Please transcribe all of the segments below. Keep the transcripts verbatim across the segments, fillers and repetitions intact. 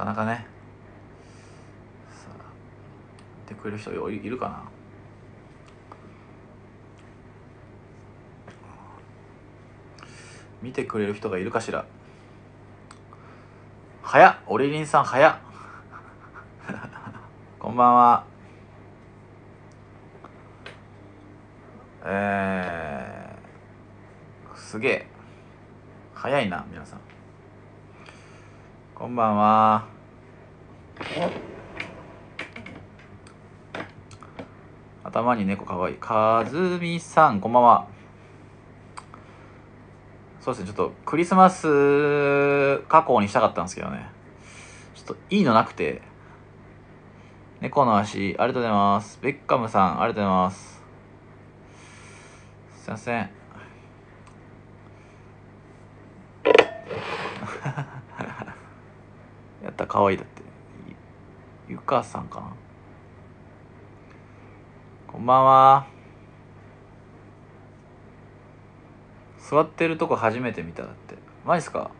かなかね、さあ見てくれる人いるかな。見てくれる人がいるかしら。早っ、オリリンさん早っこんばんは。えー、すげえ早いな皆さん。こんばんは。頭に猫かわいい。かずみさんこんばんは。そうですね、ちょっとクリスマス加工にしたかったんですけどね、ちょっといいのなくて。猫の足ありがとうございます。ベッカムさんありがとうございます。すいませんやったかわいい。だってゆかさんかな。こんばんは。座ってるとこ初めて見た。だってマジっすか。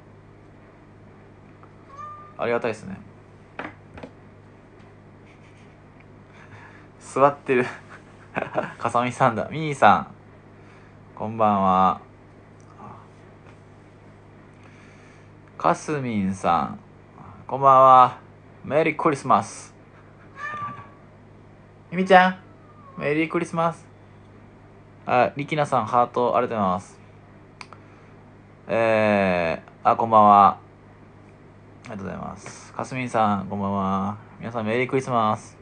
ありがたいですね。座ってるかさみさんだ。ミニーさんこんばんは。かすみんさんこんばんは。メリークリスマスみみちゃんメリークリスマス。あ、りきなさんハートありがとうございます。えー、あ、こんばんは。ありがとうございます。かすみんさんこんばんは。皆さんメリークリスマス。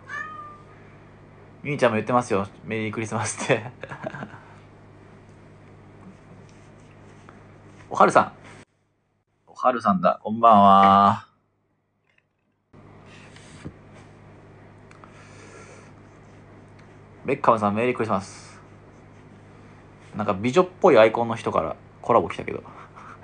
みみちゃんも言ってますよ、メリークリスマスっておはるさんおはるさんだ。こんばんは。ベッカムさんメリークリスマス。なんか美女っぽいアイコンの人からコラボ来たけど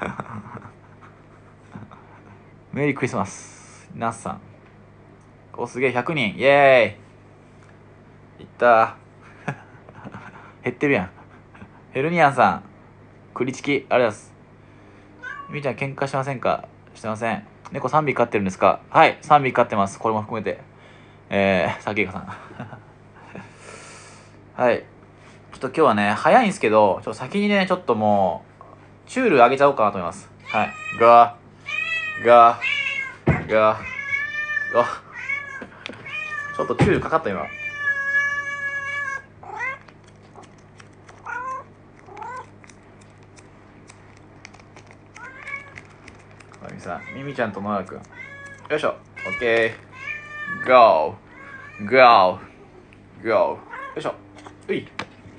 メリークリスマス。ナスさんおすげえひゃくにんイエーイいった減ってるやん。ヘルニアンさんクリチキありがとうございます。みみちゃん喧嘩しませんか。してません。猫さんびき飼ってるんですか。はい、さんびき飼ってます。これも含めて。えー、さきいかさんはい、ちょっと今日はね早いんですけど、ちょっと先にねちょっともうチュールあげちゃおうかなと思います。はい、ガーガーガーガーちょっとチュールかかった今。ミミさん、ミミちゃんとノラくん。よいしょ。オッケー。ゴー。ゴー。ゴー。よいしょ。うい。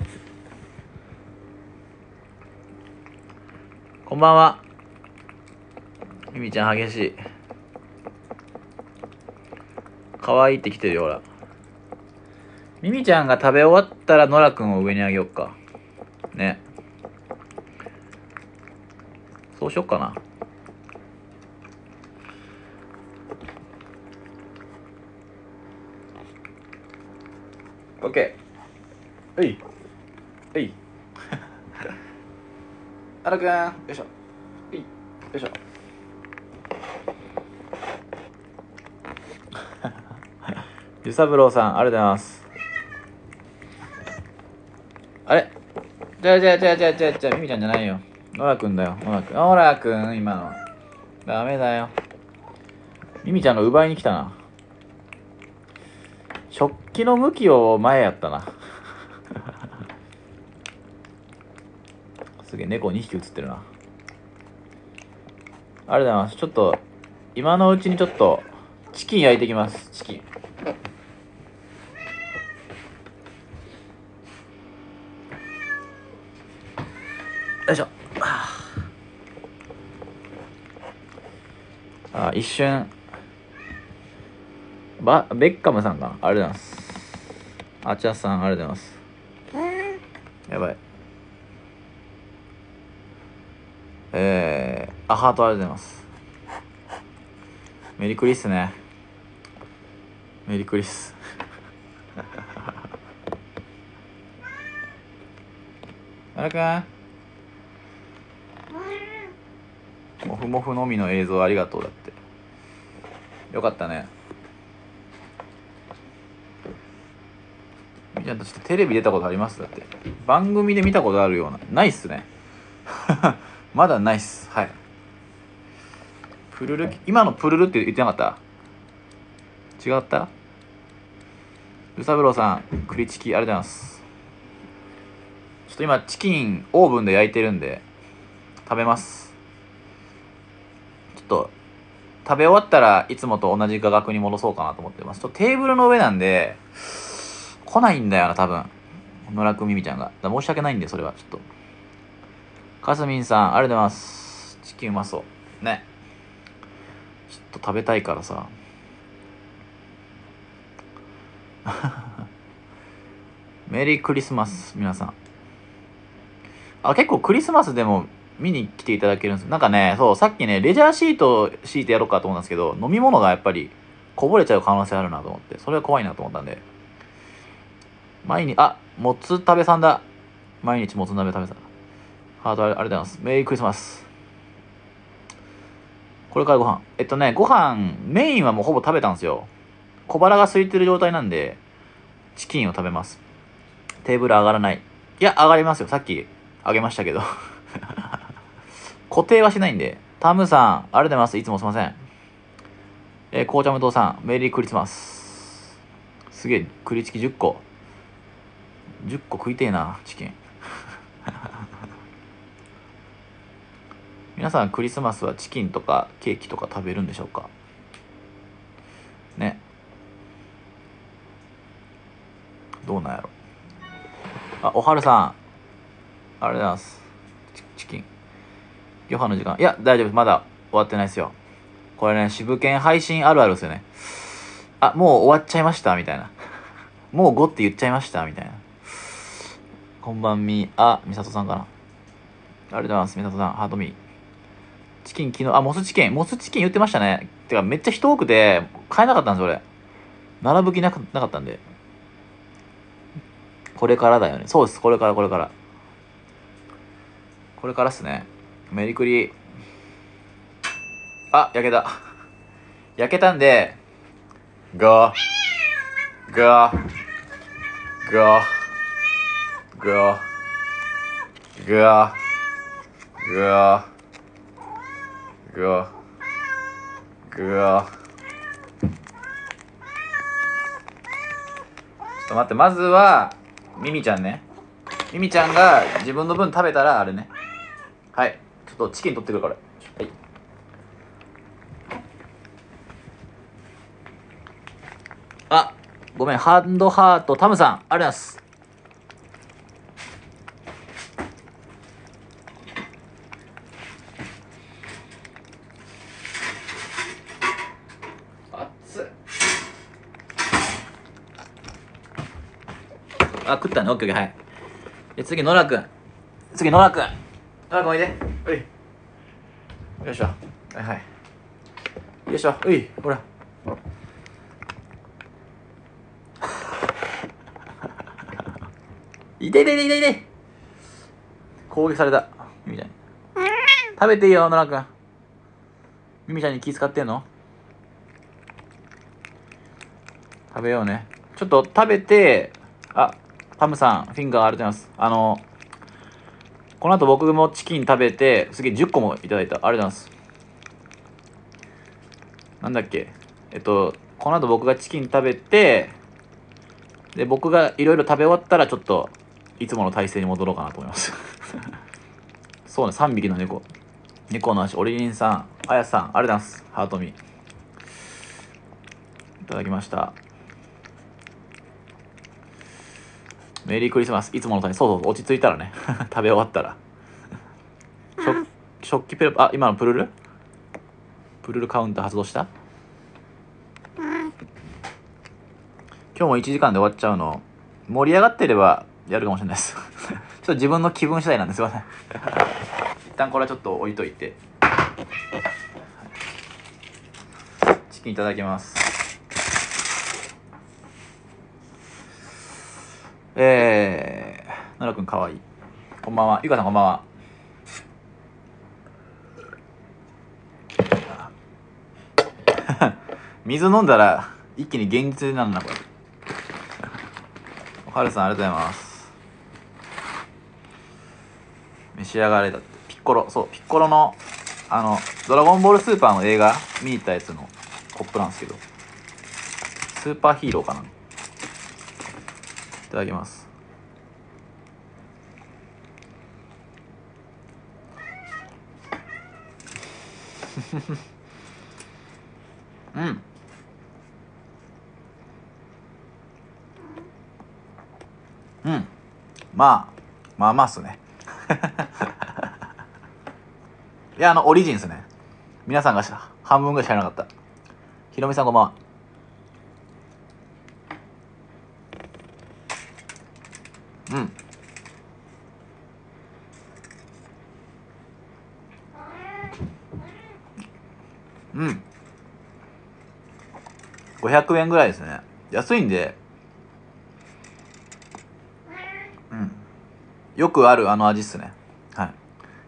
こんばんは。ミミちゃん激しい。可愛いって来てるよ、ほら。ミミちゃんが食べ終わったらノラくんを上にあげよっか。ね。そうしよっかな。オッケー。うい。うい。あらくん。よいしょ。うい。よいしょ。ゆさぶろうさん、ありがとうございます。あれじゃあじゃあじゃあじゃあじゃあじゃあミミちゃんじゃないよ。ノラくんだよ。ノラくん。ノラくん、今の。ダメだよ。ミミちゃんが奪いに来たな。食器の向きを前やったなすげえ猫にひき映ってるな。ありがとうございます。ちょっと今のうちにちょっとチキン焼いてきます。チキンよいしょ。あ、一瞬バベッカムさんかな。ありがとうございます。あちゃさんありがとうございます。やばい。えー、あ、ハートありがとうございます。メリクリスね。メリクリスあらかんモフモフのみの映像ありがとう。だってよかったね。みーちゃんたちってテレビ出たことあります？だって番組で見たことあるような。ないっすね。まだないっす。はい。プルル、今のプルルって言ってなかった？違った？ルサブローさん、クリチキありがとうございます。ちょっと今チキンオーブンで焼いてるんで食べます。ちょっと食べ終わったらいつもと同じ画角に戻そうかなと思ってます。ちょっとテーブルの上なんで来ないんだよな、多分。野良くみみちゃんが。だ申し訳ないんで、それはちょっと。かすみんさん、ありがとうございます。チキンうまそう。ね。ちょっと食べたいからさ。メリークリスマス、皆さん。あ、結構クリスマスでも見に来ていただけるんです。なんかね、そう、さっきね、レジャーシート敷いてやろうかと思ったんですけど、飲み物がやっぱりこぼれちゃう可能性あるなと思って、それは怖いなと思ったんで。毎日、あ、もつ鍋さんだ。毎日もつ鍋食べさん。ハートありがとうございます。メリークリスマス。これからご飯。えっとね、ご飯、メインはもうほぼ食べたんですよ。小腹が空いてる状態なんで、チキンを食べます。テーブル上がらない。いや、上がりますよ。さっき、上げましたけど。固定はしないんで。タムさん、ありがとうございます。いつもすいません。えー、紅茶無糖さん、メリークリスマス。すげえ、栗チキじゅっこ。じゅっこ食いてえな、チキン。皆さん、クリスマスはチキンとかケーキとか食べるんでしょうかね。どうなんやろ。あ、おはるさん。ありがとうございます。チキン。ヨハの時間。いや、大丈夫。まだ終わってないですよ。これね、渋犬配信あるあるですよね。あ、もう終わっちゃいましたみたいな。もうごって言っちゃいましたみたいな。こんばんみ、あ、みさとさんかな。ありがとうございます。みさとさん、ハートミー。チキン昨日、あ、モスチキン。モスチキン言ってましたね。てか、めっちゃ人多くて、買えなかったんですよ、俺。並ぶ気なかなかったんで。これからだよね。そうです。これから、これから。これからっすね。メリクリ。あ、焼けた。焼けたんで、ガー、ガー、ガー、ガー、ガー、ガー、ガー、ガー。ちょっと待って、まずは、ミミちゃんね。ミミちゃんが自分の分食べたら、あれね。はい。ちょっとチキン取ってくるから。はい。あ、ごめん、ハンドハート、タムさん、ありがとうございます。熱っ。あ、食ったね、オッケーオッケー、はい。で、次、ノラくん。次、ノラくん。ノラくんおいで。おい。よいしょ。はいはい。よいしょ。うい、ほら。いていていていていて。攻撃された。ミミちゃんに。食べていいよ、ノラくん。ミミちゃんに気使ってんの？食べようね。ちょっと食べて、あ、タムさん、フィンガーありがとうございます。あの、この後僕もチキン食べて、次じゅっこもいただいた。ありがとうございます。なんだっけ。えっと、この後僕がチキン食べて、で、僕がいろいろ食べ終わったら、ちょっと、いつもの体勢に戻ろうかなと思います。そうね、さんびきの猫。猫の足、オリリンさん、あやさん、ありがとうございます。ハートミー。いただきました。メリークリスマス。いつもの体勢。そうそう、落ち着いたらね。食べ終わったら。食食器ペロ、あ、今のプルルプルルカウンター発動した？今日もいちじかんで終わっちゃうの。盛り上がってればやるかもしれないです。ちょっと自分の気分次第なんですいません。一旦これはちょっと置いといて。チキンいただきます。えー、奈良くんかわいい。こんばんは。ゆかさんこんばんは。 水飲んだら一気に現実になるなこれ。おはるさんありがとうございます。召し上がれだって。ピッコロ、そうピッコロのあのドラゴンボールスーパーの映画見に行ったやつのコップなんですけど、スーパーヒーローかな。いただきます。うん。うん。まあ、まあまあっすね。いや、あの、オリジンっすね。皆さんがし半分ぐらい知らなかった。ひろみさんこんばんは。うん。うん。ごひゃくえんぐらいですね。安いんで、うん。よくあるあの味っすね。はい。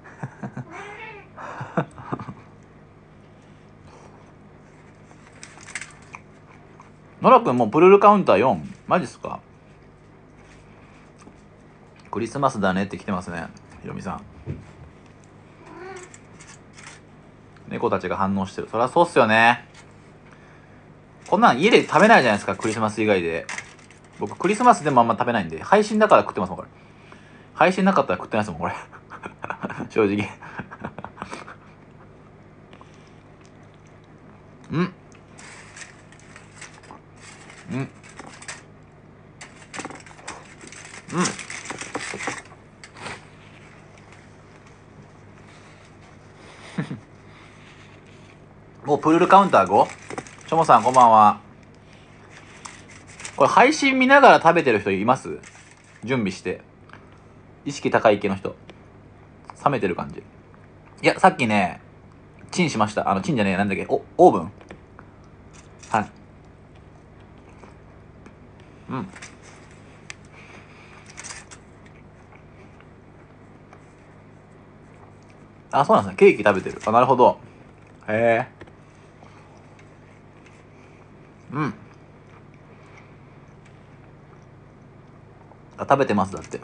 ノラ君もうプルルカウンターよん。マジっすか？クリスマスだねって来てますね。ひろみさん。猫たちが反応してる。そりゃそうっすよね。こんなん家で食べないじゃないですか、クリスマス以外で。僕クリスマスでもあんま食べないんで、配信だから食ってますもん、これ。配信なかったら食ってないですもん、これ。正直。うん。うん。うん。もうプルルカウンター ご？ チョモさんこんばんは。これ配信見ながら食べてる人います？準備して。意識高い系の人。冷めてる感じ。いや、さっきね、チンしました。あの、チンじゃねえ、なんだっけ、お、オーブン。はい。うん。あ、そうなんですね。ケーキ食べてる。あ、なるほど。へえ。うん。あ、食べてます、だって。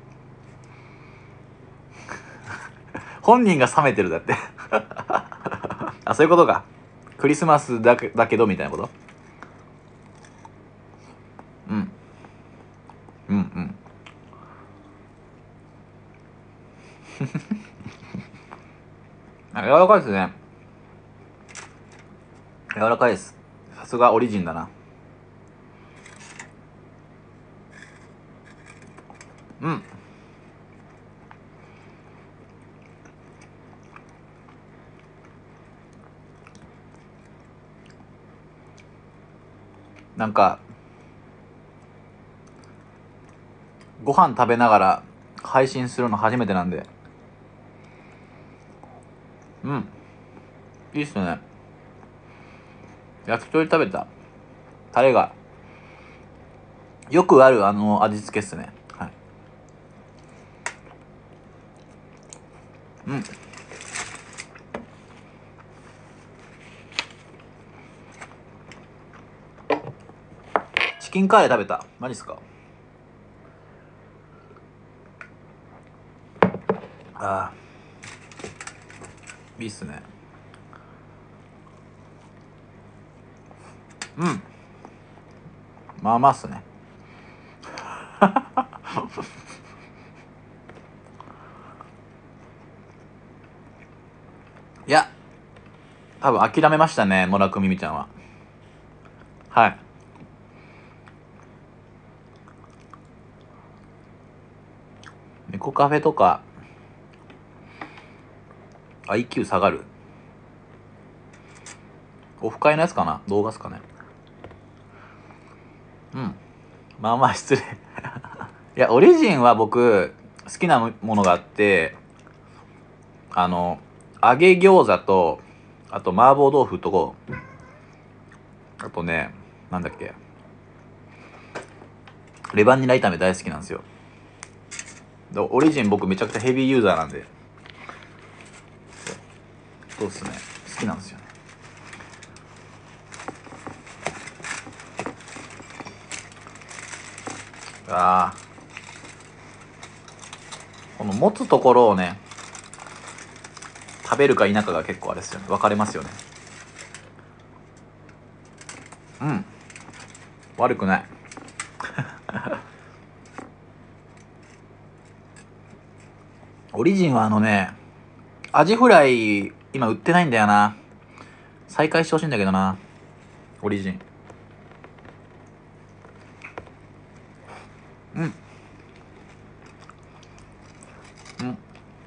本人が冷めてるだって。あ、そういうことか。クリスマスだけ、だけど、みたいなこと？うん。うんうん。あ、柔らかいですね。柔らかいです。さすがオリジンだな。うん。なんか、ご飯食べながら配信するの初めてなんで。うん。いいっすね。焼き鳥食べた。タレが、よくあるあの味付けっすね。はい。うん。チキンカレー食べた。マジっすか？ああ、いいっすね。うん。まあまあっすね。いや、多分諦めましたね、野良くみみちゃんは。はい。猫カフェとか、アイキュー 下がる。オフ会のやつかな？動画っすかね。うん。まあまあ失礼。いや、オリジンは僕、好きなものがあって、あの、揚げ餃子と、あと麻婆豆腐と、あとね、なんだっけ、レバニラ炒め大好きなんですよ。でオリジン僕めちゃくちゃヘビーユーザーなんで、そうっすね。好きなんですよね。 あー、この持つところをね食べるか否かが結構あれですよね、分かれますよね。うん、悪くないオリジンはあのね、アジフライ今売ってないんだよな。再開してほしいんだけどな、オリジン。うんうん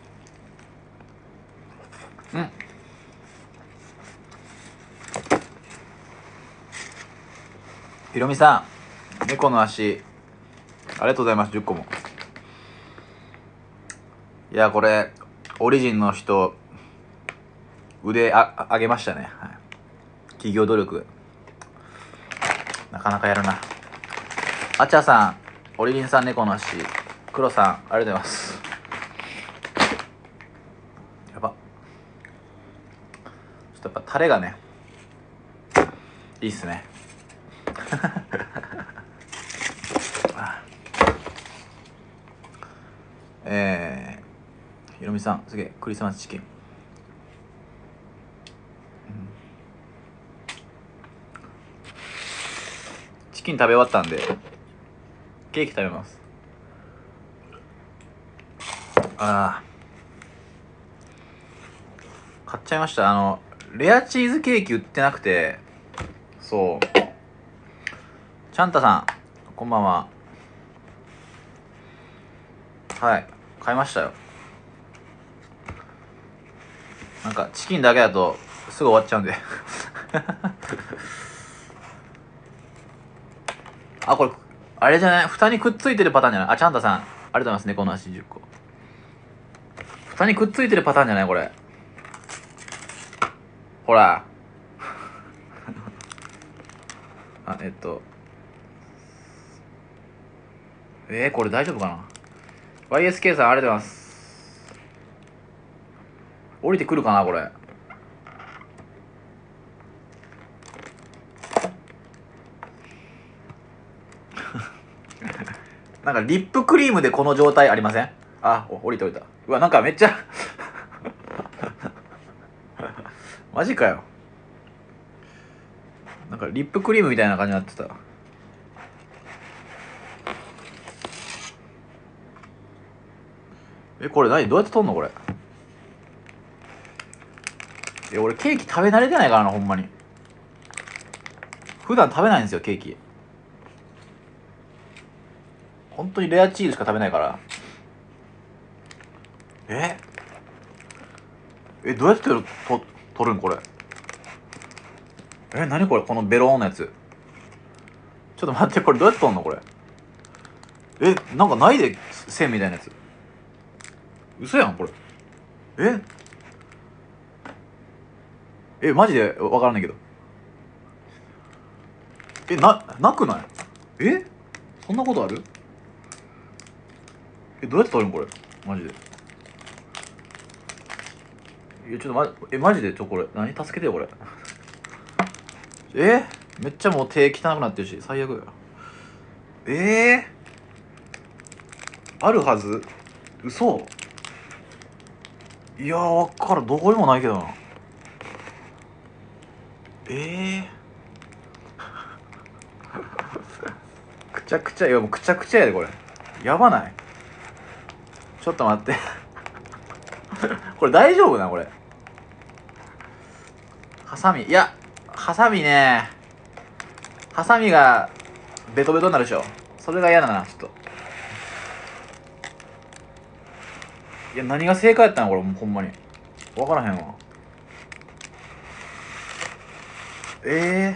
うん。ひろみさん、猫の足ありがとうございます。じゅっこも。いや、これオリジンの人腕あ上げましたね、はい、企業努力なかなかやるな。あちゃさん、オリジンさん、猫の足、黒さん、ありがとうございます。やば、ちょっとやっぱタレがねいいっすねえー、ひろみさん、すげえ、クリスマスチキン、うん、チキン食べ終わったんでケーキ食べます。あー、買っちゃいました。あのレアチーズケーキ売ってなくて、そう、チャンタさんこんばんは。はい、買いましたよ。なんかチキンだけだとすぐ終わっちゃうんであ、これあれじゃない、蓋にくっついてるパターンじゃない？あ、チャンタさんありがとうございます。猫の足じゅっこ、蓋にくっついてるパターンじゃないこれ。ほらあ、えっとえー、これ大丈夫かな。 ワイエスケー さんありがとうございます。降りてくるかなこれ。なんかリップクリームでこの状態ありません？あ、降りて降りた。うわ、なんかめっちゃマジかよ。なんかリップクリームみたいな感じになってた。え、これ何、どうやって撮んのこれ。え、俺ケーキ食べ慣れてないからな、ほんまに。普段食べないんですよケーキ。本当にレアチーズしか食べないから。ええ、どうやってとと撮るんこれ。え、何これ、このベローンのやつ。ちょっと待って、これどうやって撮んのこれ。え、なんかないで線みたいなやつ。嘘やんこれ。ええ、マジでわからないけど。え、な、なくない？え、そんなことある？え、どうやって撮るんこれ。マジで。いや、ちょっとま、え、マジでちょ、これ。何、助けてよ、これ。え、めっちゃもう手汚くなってるし、最悪や。えー、あるはず？嘘？いやー、わっからん。どこにもないけどな。えー、くちゃくちゃ、いや、もうくちゃくちゃやで、これ。やばない？ちょっと待ってこれ大丈夫なこれ。ハサミ、いや、ハサミね、ハサミがベトベトになるでしょ。それが嫌だな、ちょっと。いや、何が正解やったのこれ、もうほんまに分からへんわ。え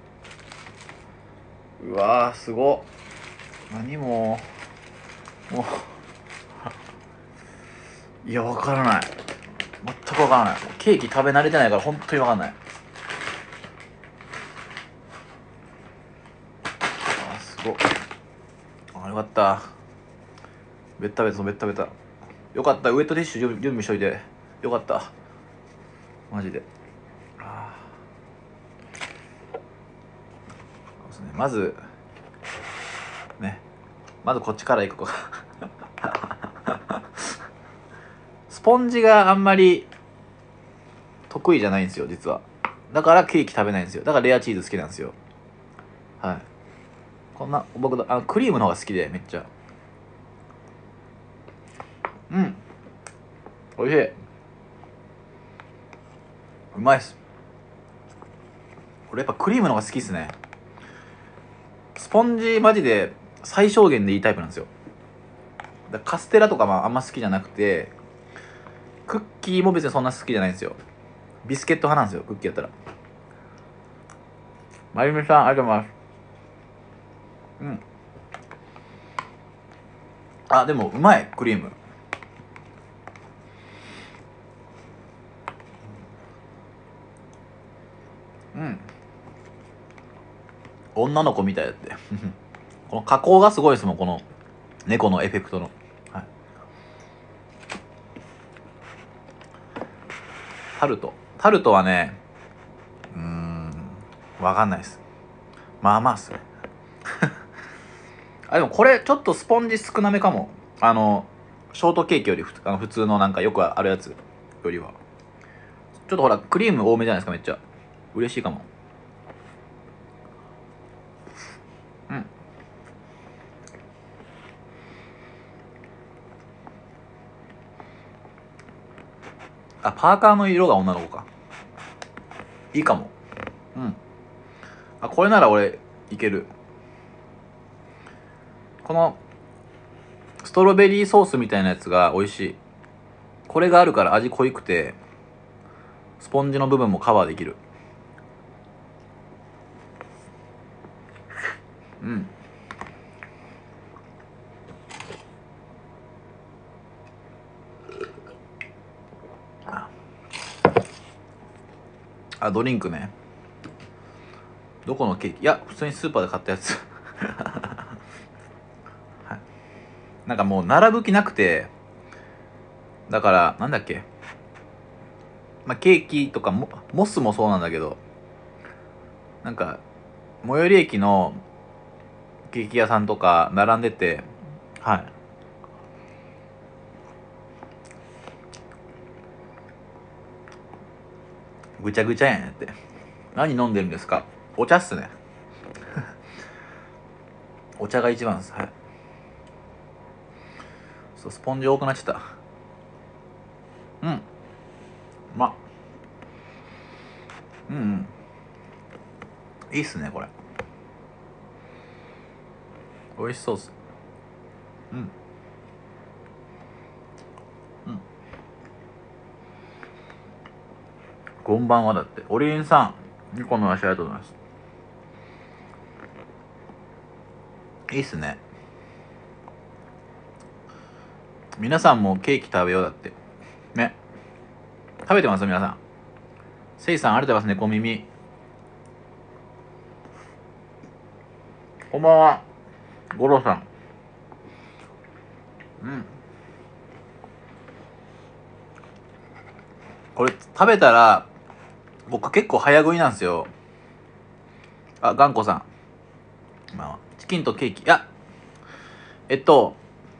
えー、うわー、すごっ。何ももういや、分からない。全く分からない。ケーキ食べ慣れてないから本当に分かんない。あー、すごっ。あ、よかった。ベッタベタのベッタベタ。よかった、ウエットティッシュ準備しといてよかった、マジで。あー、そうですね、まずね、 まずこっちからいくかスポンジがあんまり得意じゃないんですよ実は。だからケーキ食べないんですよ。だからレアチーズ好きなんですよ。はい。こんな僕あのクリームの方が好きでめっちゃ。うん、おいしい。うまいっす。俺やっぱクリームの方が好きっすね。スポンジマジで最小限でいいタイプなんですよ。だカステラとかもあんま好きじゃなくて、クッキーも別にそんな好きじゃないんですよ。ビスケット派なんですよクッキーやったら。まゆみさんありがとうございます。うん、あでもうまいクリーム。うん、女の子みたいだってこの加工がすごいですもん、この猫のエフェクトの。はい、タルトタルトはね、うーんわかんないです。まあまあっすねあでもこれちょっとスポンジ少なめかも。あのショートケーキよりふあの普通のなんかよくあるやつよりはちょっとほらクリーム多めじゃないですか。めっちゃ嬉しいかも。うん、あパーカーの色が女の子か。いいかも。うん、あこれなら俺いける。このストロベリーソースみたいなやつが美味しい。これがあるから味濃いくてスポンジの部分もカバーできる。うん、あドリンクね。どこのケーキ？いや普通にスーパーで買ったやつはい、なんかもう並ぶ気なくて、だからなんだっけ、まあ、ケーキとかもモスもそうなんだけど、なんか最寄り駅のケーキ屋さんとか並んでて、はい、ぐちゃぐちゃやんやって。何飲んでるんですか？お茶っすねお茶が一番です。はい、そうスポンジ多くなっちゃった。うん、まうんうんいいっすねこれ。美味しそうっす。うん、うん、こんばんはだって。オリエンさんニコの足ありがとうございます。いいっすね。皆さんもケーキ食べようだってね。食べてます皆さん。せいさんありがとうございます。猫耳こんばんは。五郎さん。うん、これ食べたら僕結構早食いなんですよ。あ頑固さん、まあ、チキンとケーキ。いやえっと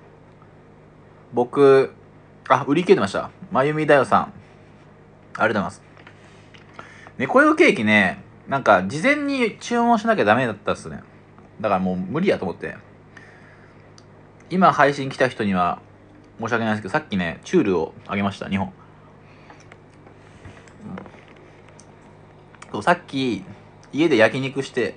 僕あ売り切れてました。まゆみだよさんありがとうございます。猫用ケーキね、なんか事前に注文しなきゃダメだったっすね。だからもう無理やと思って、今配信来た人には申し訳ないですけど、さっきねチュールをあげましたにほん。そうさっき家で焼肉して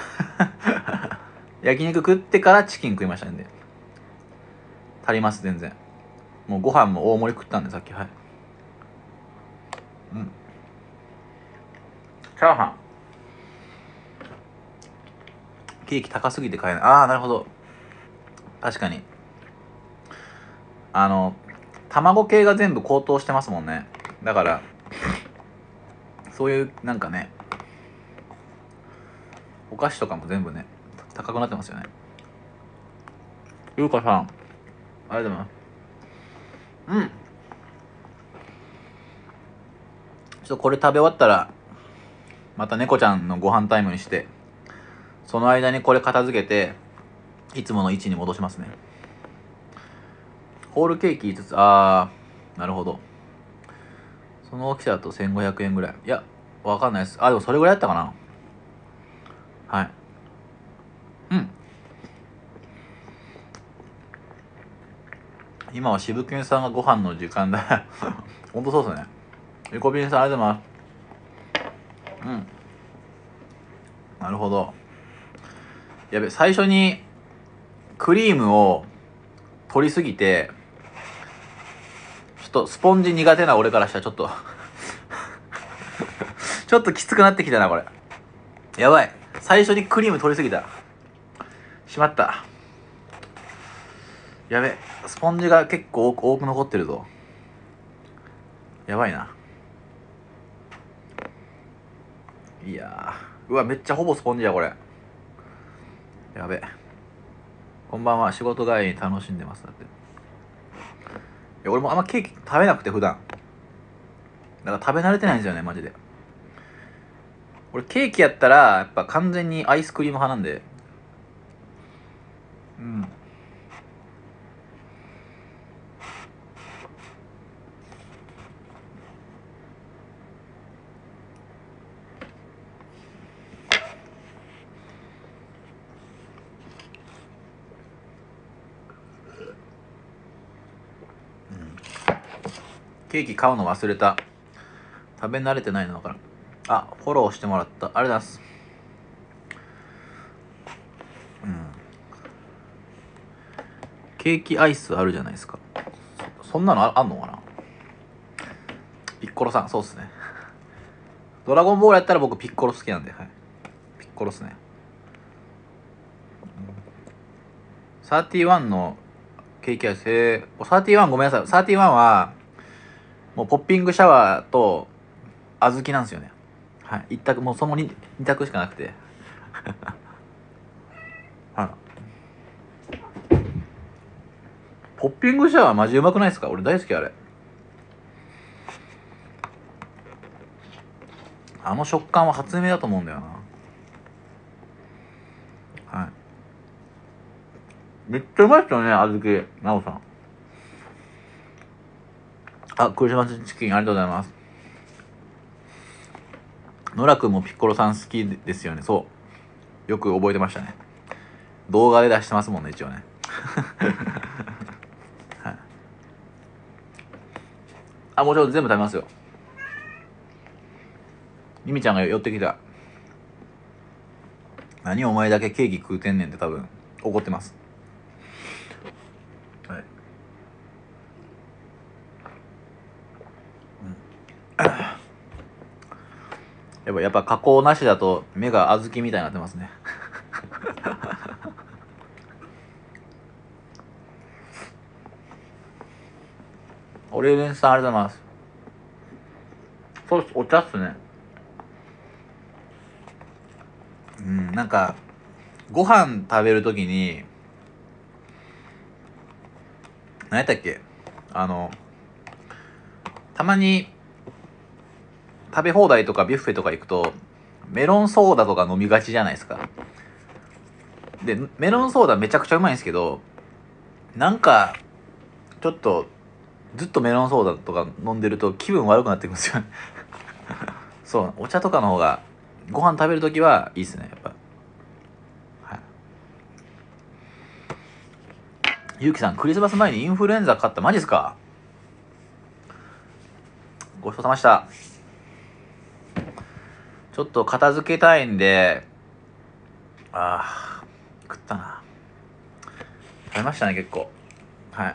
焼肉食ってからチキン食いましたんで足ります。全然もうご飯も大盛り食ったんでさっき。はい、うん、チャーハンケーキ高すぎて買えない。ああなるほど、確かにあの卵系が全部高騰してますもんね。だからそういうなんかねお菓子とかも全部ね高くなってますよね。ゆうかさんありがとうございます。うんちょっとこれ食べ終わったらまた猫ちゃんのご飯タイムにして、その間にこれ片付けていつもの位置に戻しますね。ホールケーキいつつ、あー、なるほど。その大きさだとせんごひゃくえんぐらい。いや、わかんないです。あ、でもそれぐらいだったかな。はい。うん。今は渋犬さんがご飯の時間だ。ほんとそうっすね。ゆこびんさん、ありがとうございます。うん。なるほど。やべ、最初にクリームを取りすぎて、ちょっとスポンジ苦手な俺からしたらちょっとちょっときつくなってきたな、これ。やばい。最初にクリーム取りすぎた。しまった。やべ。スポンジが結構多く多く残ってるぞ。やばいな。いやー。うわ、めっちゃほぼスポンジや、これ。やべ。こんばんは。仕事帰りに楽しんでます。だって。いや、俺もあんまケーキ食べなくて、普段。だから食べ慣れてないんですよね、マジで。俺、ケーキやったら、やっぱ完全にアイスクリーム派なんで。うん。ケーキ買うの忘れた。食べ慣れてないのかな。あ、フォローしてもらった。ありがとうございます。うん。ケーキアイスあるじゃないですか。そ、そんなの あ, あんのかな。ピッコロさん、そうっすね。ドラゴンボールやったら僕ピッコロ好きなんで、はい。ピッコロっすね。サーティワンのケーキアイス、えー、サーティワンごめんなさい。サーティワンは、もうポッピングシャワーと小豆なんですよね。はい。一択、もうその 2, 二択しかなくて。はい。ポッピングシャワーマジうまくないですか？俺大好きあれ。あの食感は発明だと思うんだよな。はい。めっちゃうまいっすよね、小豆。なおさん。あ、クリスマスチキンありがとうございます。ノラ君もピッコロさん好きですよね。そう。よく覚えてましたね。動画で出してますもんね、一応ね。はい。あ、もちろん全部食べますよ。ミミちゃんが寄ってきた。何お前だけケーキ食うてんねんって多分怒ってます。はい。やっぱやっぱ加工なしだと目が小豆みたいになってますね。オレレンさんありがとうございます。そうっす、お茶っすね。うん、なんかご飯食べるときに何やったっけ、あのたまに食べ放題とかビュッフェとか行くとメロンソーダとか飲みがちじゃないですか。でメロンソーダめちゃくちゃうまいんですけど、なんかちょっとずっとメロンソーダとか飲んでると気分悪くなってくるんですよね。そうお茶とかの方がご飯食べるときはいいっすね、やっぱ。はい。ゆうきさん、クリスマス前にインフルエンザかかった。マジっすか？ごちそうさまでした。ちょっと片付けたいんで、あー、食ったな。食べましたね、結構。はい。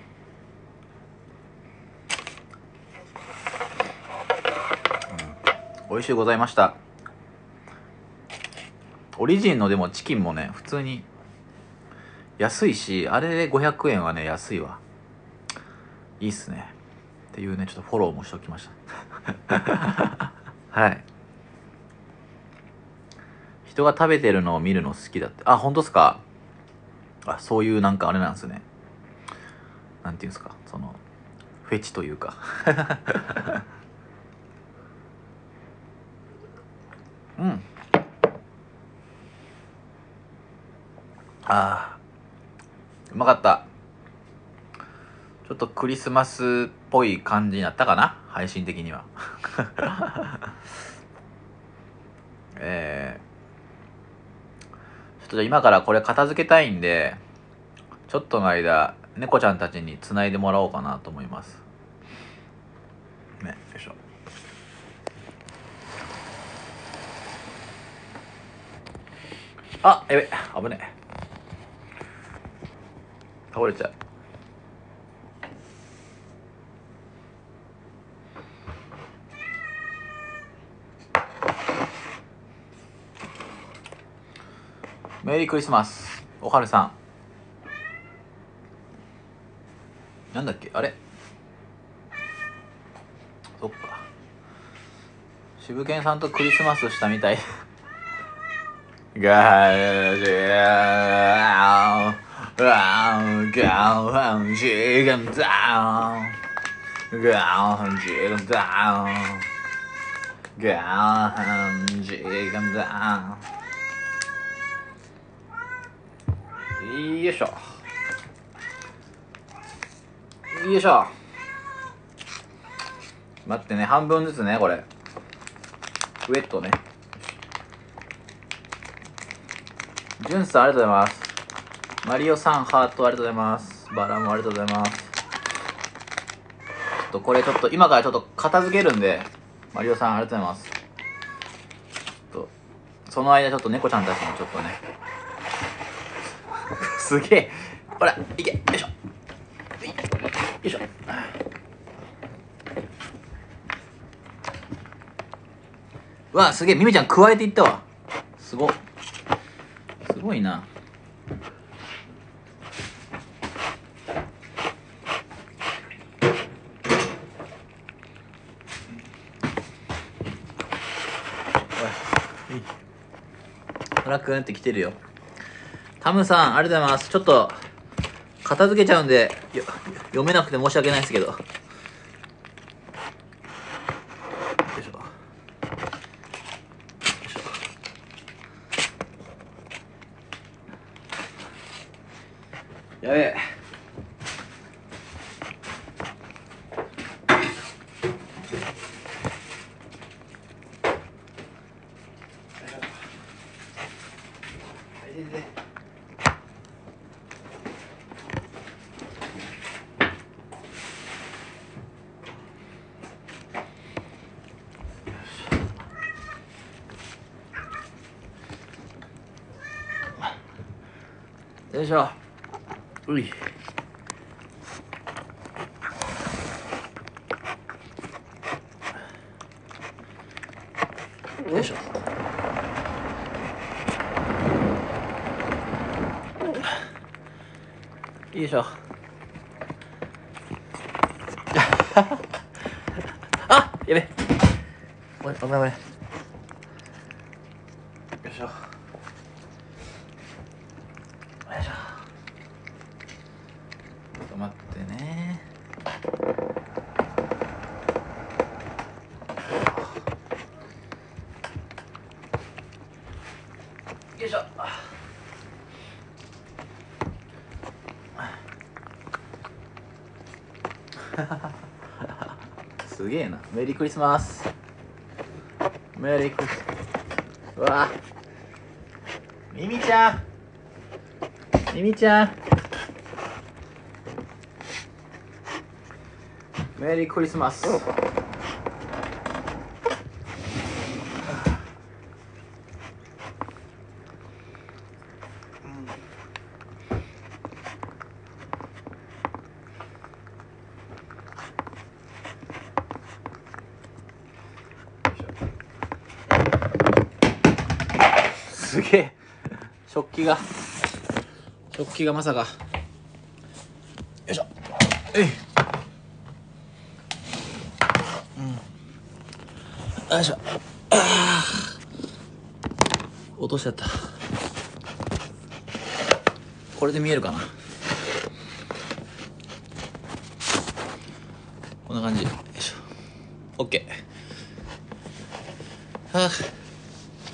うん、美味しゅうございました。オリジンのでもチキンもね、普通に安いし、あれでごひゃくえんはね、安いわ。いいっすね。っていうね、ちょっとフォローもしておきました。はい。人が食べてるのを見るの好きだって。あ、本当っすか？あ、そういうなんかあれなんですね。なんていうんですか、その、フェチというか。うん。ああ。 うまかった。ちょっとクリスマスっぽい感じになったかな、配信的には。えー、ちょっとじゃあ今からこれ片付けたいんで、ちょっとの間猫ちゃんたちに繋いでもらおうかなと思います。ね、よいしょ。あ、やべ、危ねえ。倒れちゃう。メリークリスマス。おはるさん。なんだっけあれ、そっか。渋健さんとクリスマスしたみたい。ガージャーガーガージーガンダウンガージーガンダウンガージーガンダウン。よいしょよいしょ。待ってね、半分ずつね、これウェットね。ジュンさんありがとうございます。マリオさんハートありがとうございます。バラもありがとうございます。ちょっとこれちょっと今からちょっと片付けるんで、マリオさんありがとうございます。ちょっとその間ちょっと猫ちゃんたちにちょっとねすげえ、ほらいけ、よいしょよいしょ。うわ、すげえ、ミミちゃん加えていったわ。すごすごいな。トラくんって来てるよ。タムさんありがとうございます。ちょっと片付けちゃうんでよ読めなくて申し訳ないですけど、よいしょよいしょ。やべえ、よいしょ。うい。よいしょ。よいしょ。あ、やべ。おい、お前お前。よいしょ。よいしょ。ちょっと待ってね。よいしょ。すげえな。メリークリスマス。メリークリスマス。うわ、ミミちゃんミミちゃんメリークリスマス。すげえ、食器が食器がまさか。よいしょ。えい、うん、よいしょ。あー、落としちゃった。これで見えるかな。こんな感じ。よいしょ。 OK。 はあ、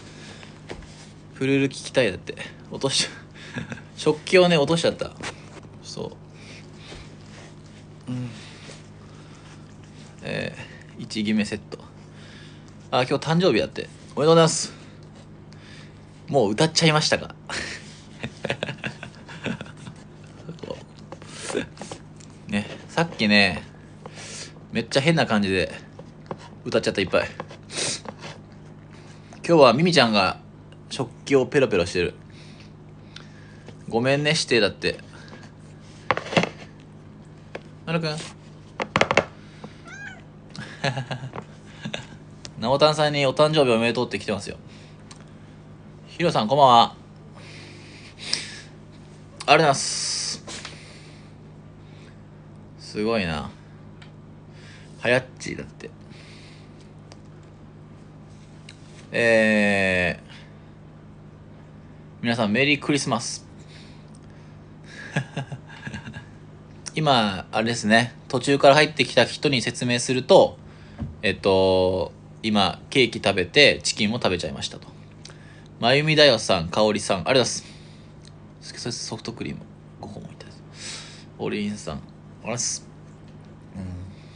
プルル聞きたい。だって落とし食器をね落としちゃった。 そう、うん、えー、いち決めセット。あ、今日誕生日だって。おめでとうございます。もう歌っちゃいましたかね、さっきね、めっちゃ変な感じで歌っちゃった。いっぱい。今日はミミちゃんが食器をペロペロしてる。ごめんね、指定だって。なるくんなおたんさんにお誕生日おめでとうって来てますよ。ひろさんこんばんは。ありがとうございます。すごいな。はやっちーだって。えー、皆さんメリークリスマス。今あれですね、途中から入ってきた人に説明すると、えっと今ケーキ食べてチキンも食べちゃいましたと。まゆみだよさん、かおりさん、ありがとうございます。そしてソフトクリームごこもいただきます。オリンさん、ありがとうございます。うん、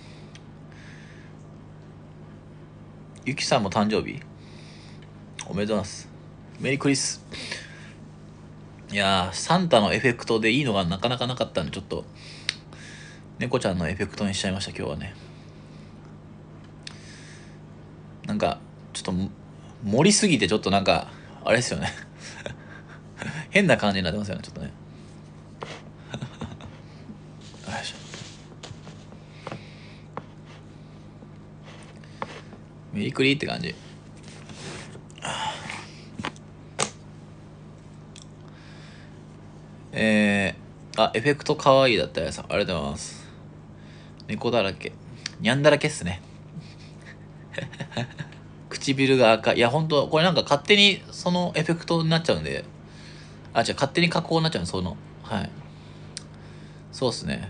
ゆきさんも誕生日おめでとうございます。メリークリス。いやー、サンタのエフェクトでいいのがなかなかなかったんで、ちょっと猫ちゃんのエフェクトにしちゃいました。今日はね、なんかちょっと盛りすぎて、ちょっとなんかあれですよね変な感じになってますよね、ちょっとねよいしょ。メリクリって感じ。えー、あ、エフェクトかわいいだったやさん、ありがとうございます。猫だらけ、にゃんだらけっすね唇が赤い。いや、ほんとこれなんか勝手にそのエフェクトになっちゃうんで、あ、違う、勝手に加工になっちゃうんで、その、はい、そうっすね。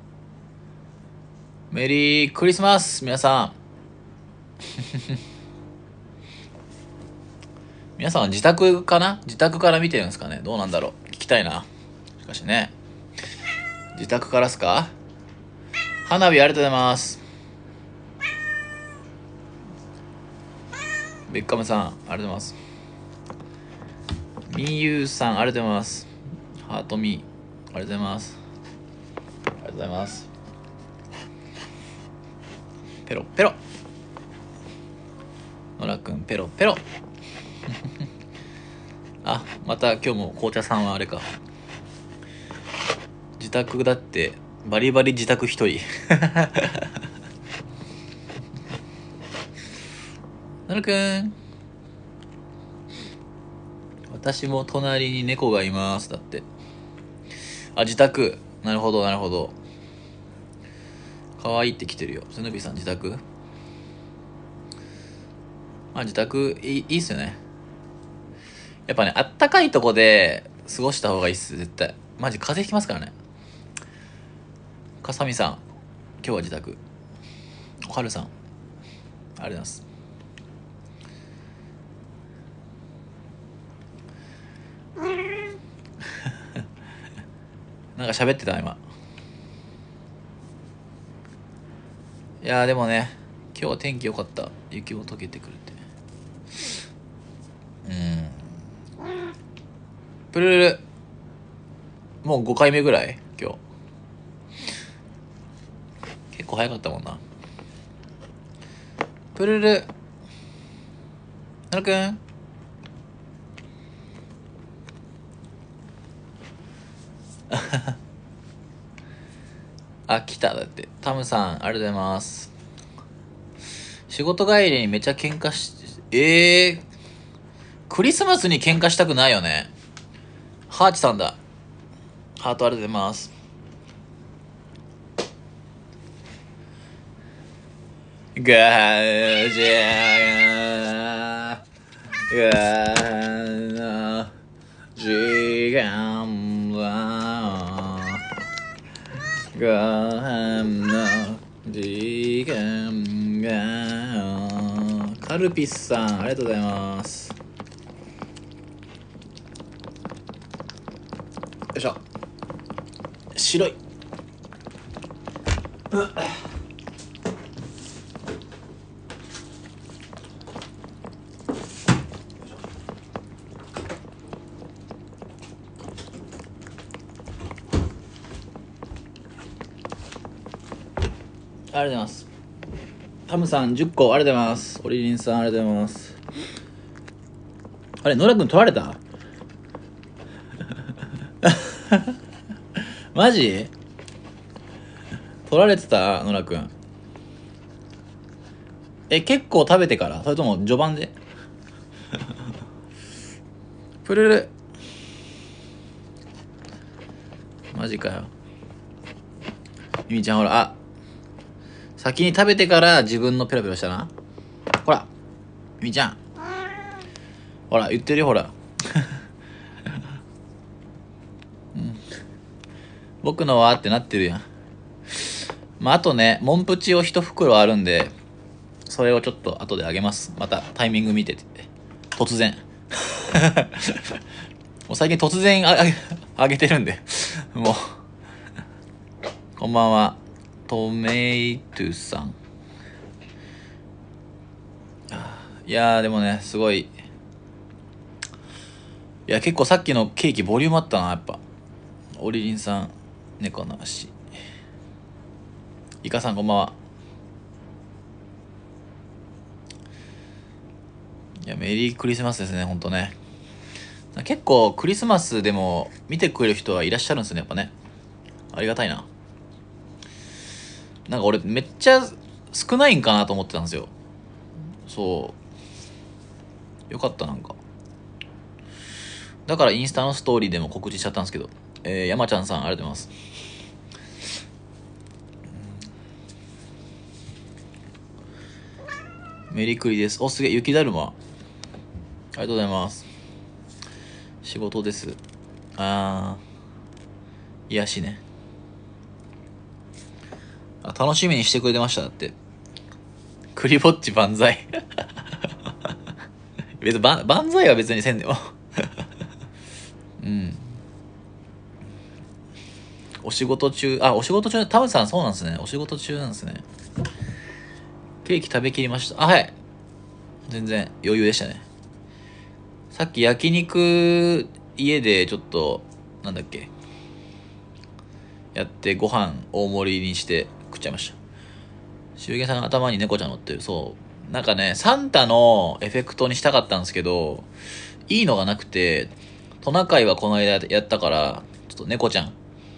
メリークリスマス皆さん皆さんは自宅かな、自宅から見てるんですかね。どうなんだろう、聞きたいな。しかしね、自宅からっすか。花火ありがとうございます。ベッカムさんありがとうございます。みゆうさんありがとうございます。ハートミーありがとうございます。ありがとうございます。ペロペロ、野良くんペロペロあ、また今日も紅茶さんはあれか、自宅だって、バリバリ自宅一人なるくん、私も隣に猫がいますだって。あ、自宅、なるほどなるほど、かわいいって来てるよ。スヌーピーさん自宅、まあ自宅いい、いいっすよね。やっぱね、あったかいとこで過ごした方がいいっす、絶対。マジ風邪ひきますからね。かさみさん、今日は自宅。おはるさん、ありがとうございます。なんか喋ってた今。いやーでもね、今日は天気良かった。雪も溶けてくるって。うん。プルルル。もうごかいめぐらい今日。結構早かったもんな。プルルル。なるくん。あ、来た。だって。タムさん、ありがとうございます。仕事帰りにめちゃ喧嘩し、ええー、クリスマスに喧嘩したくないよね。ハーチさんだ。ハートありがとうございます。ガージャーガー時間はガーの時間が。カルピスさんありがとうございます。よいしょ。 白い。うっありがとうございます。タムさんじゅっこありがとうございます。オリリンさんありがとうございます。あれ、ノラ君取られたマジ取られてたノラ君。え、結構食べてからそれとも序盤でプルルマジかよ。みみちゃんほら、あ、先に食べてから自分のペロペロしたな。ほら、みみちゃん。ほら、言ってるよ、ほら。うん、僕のはってなってるやん。まあ、あとね、モンプチを一袋あるんで、それをちょっと後であげます。またタイミング見てて。突然。もう最近突然あげ、あげてるんで。もう。こんばんは。トメイトゥさん。いやーでもね、すごい。いや、結構さっきのケーキボリュームあったな、やっぱ。オリリンさん、猫の足。イカさんこんばんは。いや、メリークリスマスですね、ほんとね。結構クリスマスでも見てくれる人はいらっしゃるんですね、やっぱね。ありがたいな。なんか俺めっちゃ少ないんかなと思ってたんですよ。そう。よかった、なんか。だからインスタのストーリーでも告知しちゃったんですけど。えー、山ちゃんさん、ありがとうございます。メリクリです。お、すげえ、雪だるま。ありがとうございます。仕事です。あー、癒しね。あ、楽しみにしてくれてました、だって。クリぼっち万歳。別に、ば、万歳は別にせんでも。うん。お仕事中、あ、お仕事中、タムさんそうなんですね。お仕事中なんですね。ケーキ食べきりました。あ、はい。全然余裕でしたね。さっき焼肉家でちょっと、なんだっけ。やってご飯大盛りにして食っちゃいました。しゅうげさんの頭に猫ちゃん乗ってる。そう。なんかね、サンタのエフェクトにしたかったんですけど、いいのがなくて、トナカイはこの間やったから、ちょっと猫ちゃん、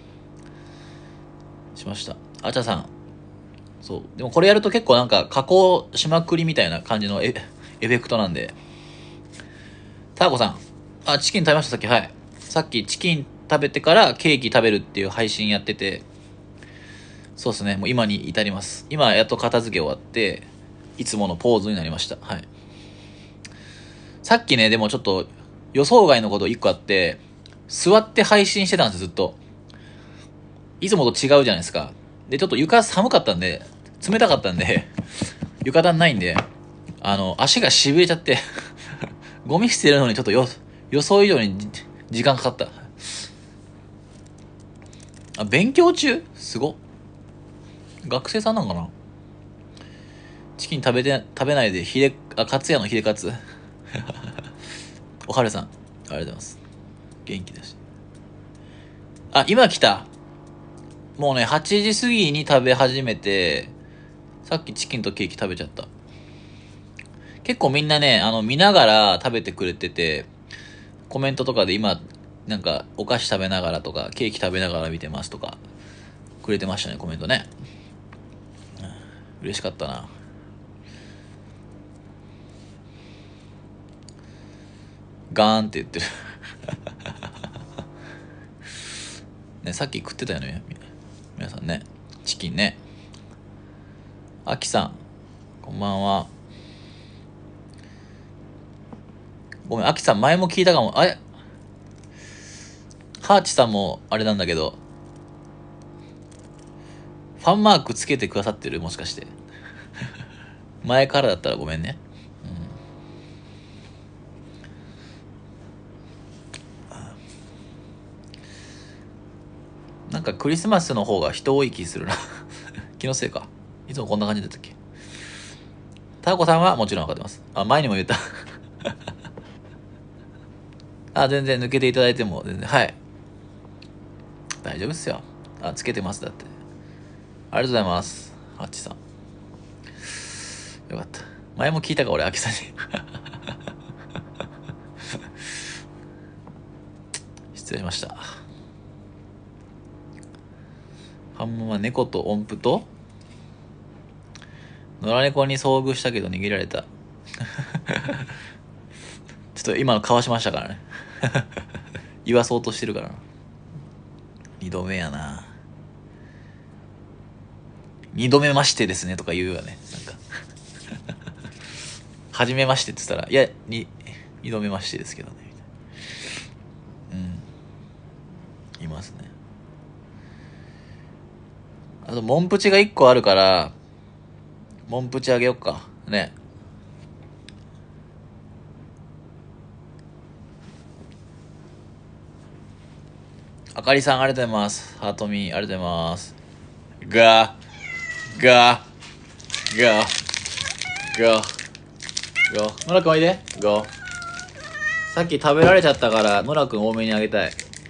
しました。あちゃさん。そう。でもこれやると結構なんか加工しまくりみたいな感じのエエフェクトなんで。ターコさん。あ、チキン食べましたさっき。はい。さっきチキン食べてからケーキ食べるっていう配信やってて、そうですね。もう今に至ります。今やっと片付け終わって、いつものポーズになりました。はい。さっきね、でもちょっと予想外のこと一個あって、座って配信してたんですずっと。いつもと違うじゃないですか。で、ちょっと床寒かったんで、冷たかったんで、床暖ないんで、あの、足が痺れちゃって、ゴミ捨てるのにちょっとよ予想以上に時間かかった。あ、勉強中すご。学生さんなんかな。チキン食べて、食べないで、ヒレ、あ、カツヤのヒレカツ。おはるさん、ありがとうございます。元気だし。あ、今来た。もうね、はちじ過ぎに食べ始めて、さっきチキンとケーキ食べちゃった。結構みんなね、あの、見ながら食べてくれてて、コメントとかで今、なんか、お菓子食べながらとか、ケーキ食べながら見てますとか、くれてましたね、コメントね。嬉しかったな。ガーンって言ってる。ね、さっき食ってたよね、皆さんね。チキンね。あきさん、こんばんは。ごめん、あきさん前も聞いたかも。あれハーチさんもあれなんだけど、ファンマークつけてくださってるもしかして。前からだったらごめんね。うん、 なんかクリスマスの方が人多い気するな。気のせいか。いつもこんな感じだったっけ。タコさんはもちろん分かってます。あ、前にも言った。あ、全然抜けていただいても全然、はい。大丈夫っすよ。あ、つけてます、だって。ありがとうございます。ハッチさん。よかった。前も聞いたか、俺、アキさんに。失礼しました。ハンモは猫と音符と野良猫に遭遇したけど逃げられた。ちょっと今のかわしましたからね。言わそうとしてるからな。二度目やな。二度目ましてですねとか言うよね。なんか。初めましてって言ったら、いや、に、二度目ましてですけどね。うん。いますね。あと、モンプチが一個あるから、モンプチあげよっか。ね。あかりさん、ありがとうございます。ハートミー、ありがとうございます。ガー、ガー、ガー、ガー、ガー。ノラくんおいで。ガー。さっき食べられちゃったから、ノラくん多めにあげたい。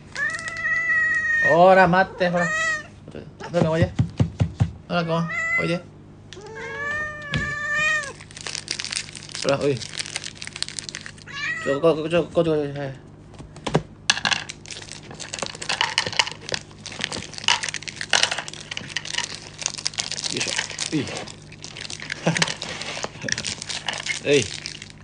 ほら、待って、ほら。ノラくんおいで。ノラくん、おいで。ほら、おい。ちょ、こ、こ、ちょ、こっち、こっち、はい。よいしょ。うい。えい。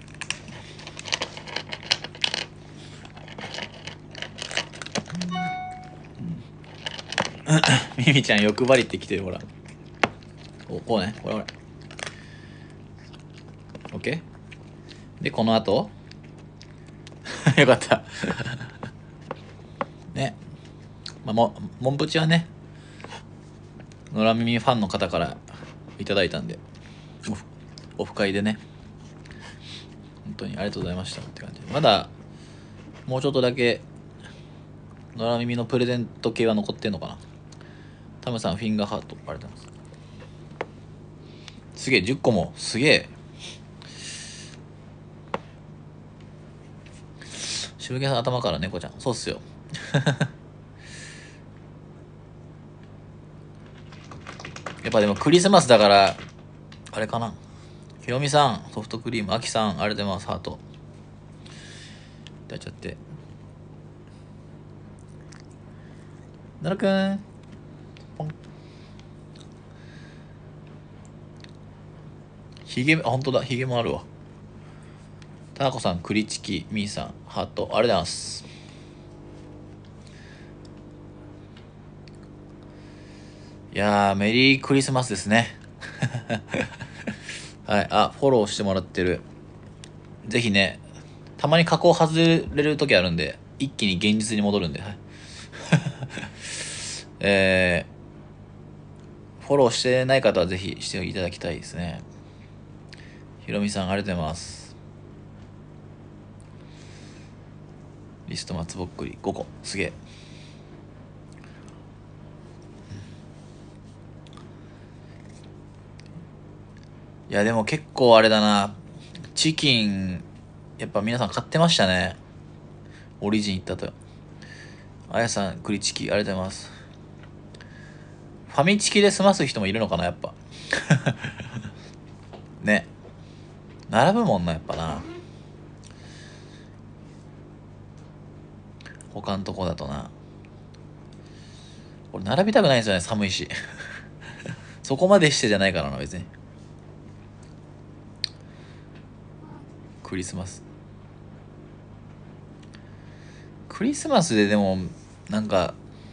ミミちゃん欲張りってきてる、ほら。お、こうね。ほらほら。オッケー。で、この後よかった。ね。まあ、も、モンプチはね、野良耳ファンの方からいただいたんで、オフ会でね、本当にありがとうございましたって感じ。まだ、もうちょっとだけ、野良耳のプレゼント系は残ってんのかな。タムさん、フィンガーハート、ありがとうございます。すげえ、じゅっこも、すげえ。渋毛さん頭から猫ちゃん、そうっすよ。やっぱでもクリスマスだから、あれかな。ひろみさん、ソフトクリーム、あきさん、ありがとうございます、ハート。いただいちゃって。なるくん。ポン。ひげ、あ、ほんとだ、ひげもあるわ。たなこさん、クリチキ、みーさん、ハート、ありがとうございます。いやー、メリークリスマスですね。はい、あ、フォローしてもらってる。ぜひね、たまに加工外れる時あるんで、一気に現実に戻るんで、はい。えー、フォローしてない方はぜひしていただきたいですね。ひろみさん、ありがとうございます。リスト松ぼっくりごこ、すげえ。いや、でも結構あれだな。チキン、やっぱ皆さん買ってましたね。オリジン行ったと。あやさん、栗チキ、ありがとうございます。ファミチキで済ます人もいるのかな、やっぱ。ね。並ぶもんな、やっぱな。他のとこだとな。俺、並びたくないんですよね、寒いし。そこまでしてじゃないからな、別に。クリスマス。クリスマスででも、なんか、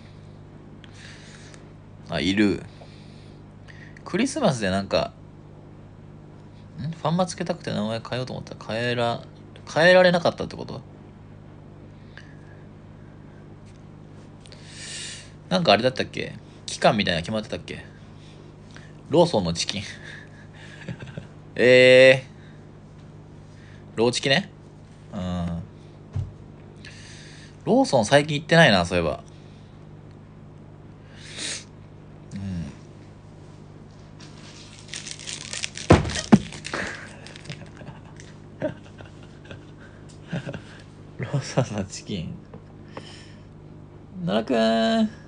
あ、いる。クリスマスでなんか、んファンマつけたくて名前変えようと思ったら変えら、変えられなかったってこと？なんかあれだったっけ？期間みたいなの決まってたっけ？ローソンのチキン。えー、ローチキね。うん。ローソン最近行ってないな、そういえば。 スマスのチキン。奈良くーん。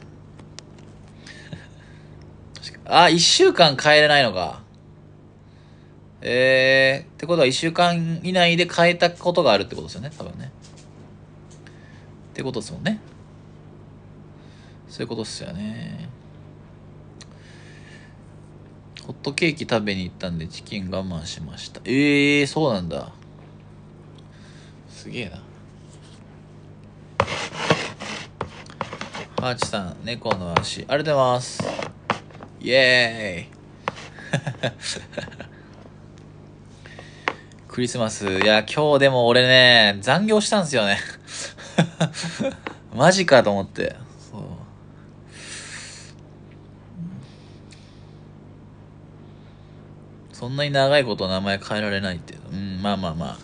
あ、一週間帰れないのか。えー、ってことは一週間以内で変えたことがあるってことですよね、多分ね。ってことですもんね。そういうことっすよね。ホットケーキ食べに行ったんでチキン我慢しました。ええー、そうなんだ。すげえな。ハーチさん、猫の足、ありがとうございます。イエーイ。クリスマス、いや、今日でも俺ね、残業したんすよね。マジかと思って。そう。そんなに長いこと名前変えられないって。うん、まあまあまあ。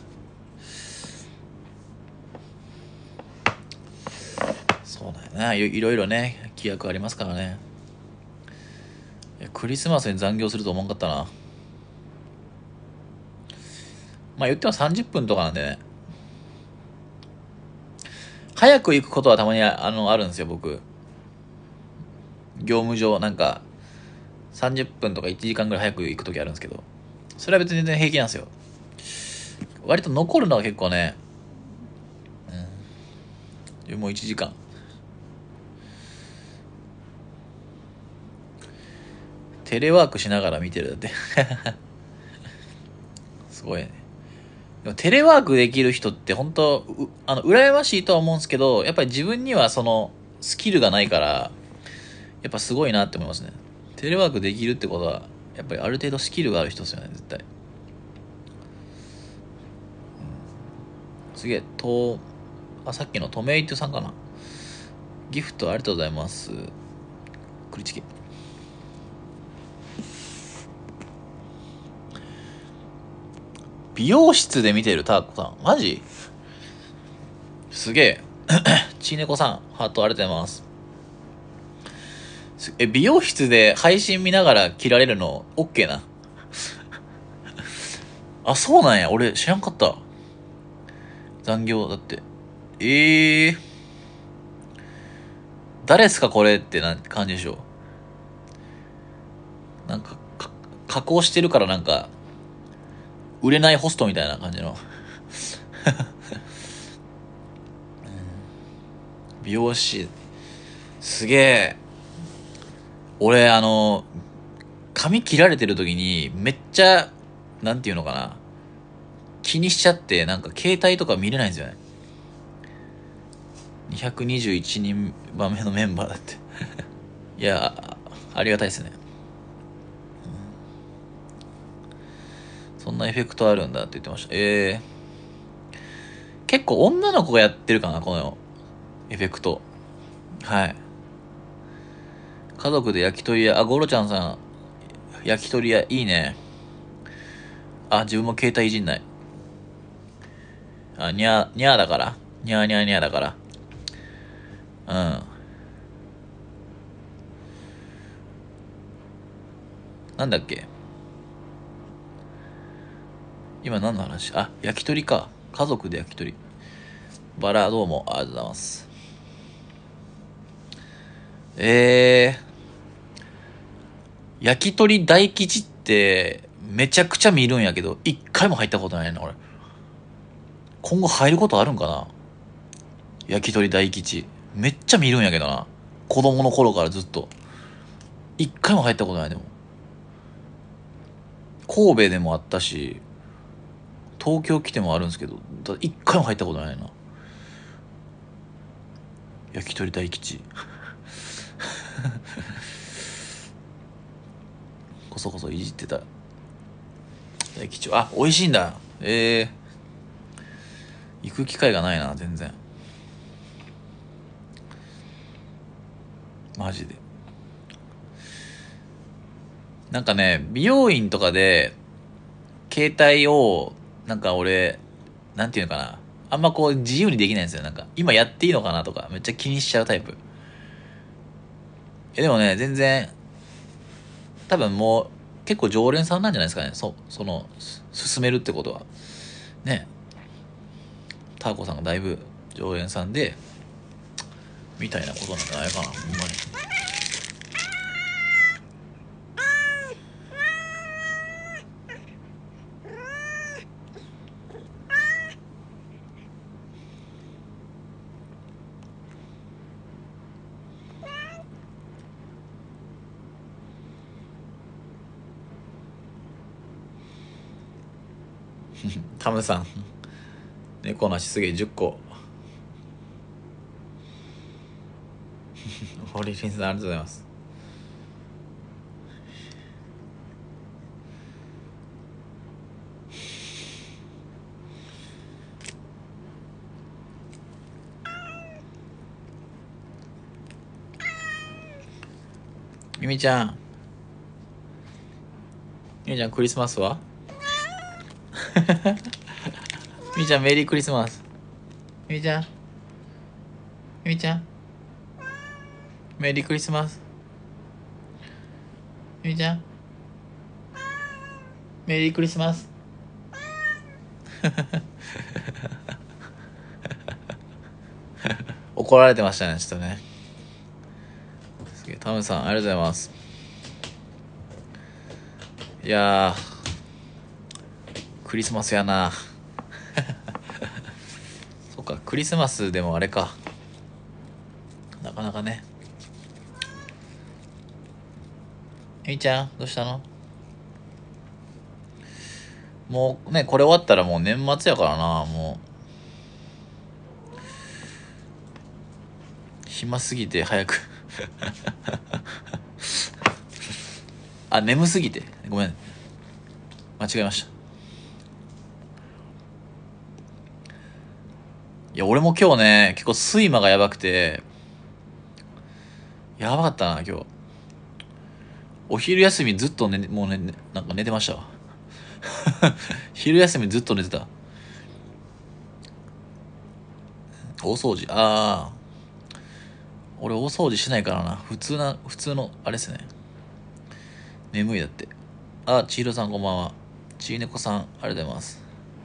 そうだよな。い, いろいろね、規約ありますからね。いやクリスマスに残業すると思わんかったな。まあ言ってもさんじゅっぷんとかなんでね。早く行くことはたまに あ, あのあるんですよ、僕。業務上、なんか、さんじゅっぷんとかいちじかんぐらい早く行くときあるんですけど、それは別に全然平気なんですよ。割と残るのは結構ね、うん。もういちじかん。テレワークしながら見てるだって。すごいね。でもテレワークできる人って本当うあの羨ましいとは思うんですけど、やっぱり自分にはそのスキルがないからやっぱすごいなって思いますね。テレワークできるってことはやっぱりある程度スキルがある人ですよね、絶対。すげえとあさっきのトメイトさんかな。ギフトありがとうございます。クリチキ。美容室で見てるターコさんマジすげえ。ちいねこさんハートありがとうございます。え、美容室で配信見ながら切られるの OK な。あ、そうなんや。俺知らんかった。残業だって。ええー。誰っすかこれってな感じでしょ。なんか、か、加工してるからなんか、売れないホストみたいな感じの。美容師。すげえ。俺、あの、髪切られてる時に、めっちゃ、なんていうのかな。気にしちゃって、なんか携帯とか見れないんですよね。にひゃくにじゅういちにんばんめのメンバーだって。いや、ありがたいですね。そんなエフェクトあるんだって言ってました。ええー。結構女の子がやってるかな、このエフェクト。はい。家族で焼き鳥屋、あ、ゴロちゃんさん、焼き鳥屋いいね。あ、自分も携帯いじんない。あ、にゃー、にゃーだから。にゃーにゃーにゃーだから。うん。なんだっけ今何の話あ、焼き鳥か。家族で焼き鳥。バラどうも、ありがとうございます。えー、焼き鳥大吉ってめちゃくちゃ見るんやけど、一回も入ったことないな、俺。今後入ることあるんかな。焼き鳥大吉。めっちゃ見るんやけどな。子供の頃からずっと。一回も入ったことない、でも。神戸でもあったし、東京来てもあるんですけど、一回も入ったことないな。焼き鳥大吉。こそこそいじってた。大吉。あ、美味しいんだ。ええー。行く機会がないな、全然。マジで。なんかね、美容院とかで、携帯を、なんか俺、なんていうのかな。あんまこう自由にできないんですよ。なんか、今やっていいのかなとか、めっちゃ気にしちゃうタイプ。え、でもね、全然、多分もう、結構常連さんなんじゃないですかね。そ、その、進めるってことは。ね。ターコさんがだいぶ常連さんでみたいなことなんじゃないかな、ほんまに。タムさん猫の足すげえじゅっこホリリンさんありがとうございます。ミミちゃんミミちゃんクリスマスはミミちゃんメリークリスマス。ミミちゃんミミちゃんメリークリスマス。ミミちゃんメリークリスマス。怒られてましたね、ちょっとね。すげえ、タムさんありがとうございます。いやークリスマスやな。そっか、クリスマスでもあれか、なかなかね。みーちゃんどうしたの？もうね、これ終わったらもう年末やからな。もう暇すぎて早くあ、眠すぎてごめん、間違えました。いや俺も今日ね結構睡魔がやばくて、やばかったな今日。お昼休みずっと寝もうねなんか寝てましたわ昼休みずっと寝てた。大掃除、ああ俺大掃除しないからな。普通な普通のあれっすね。眠いだって。あ、ちひろさんこんばんは。ちいねこさんありがとうございます。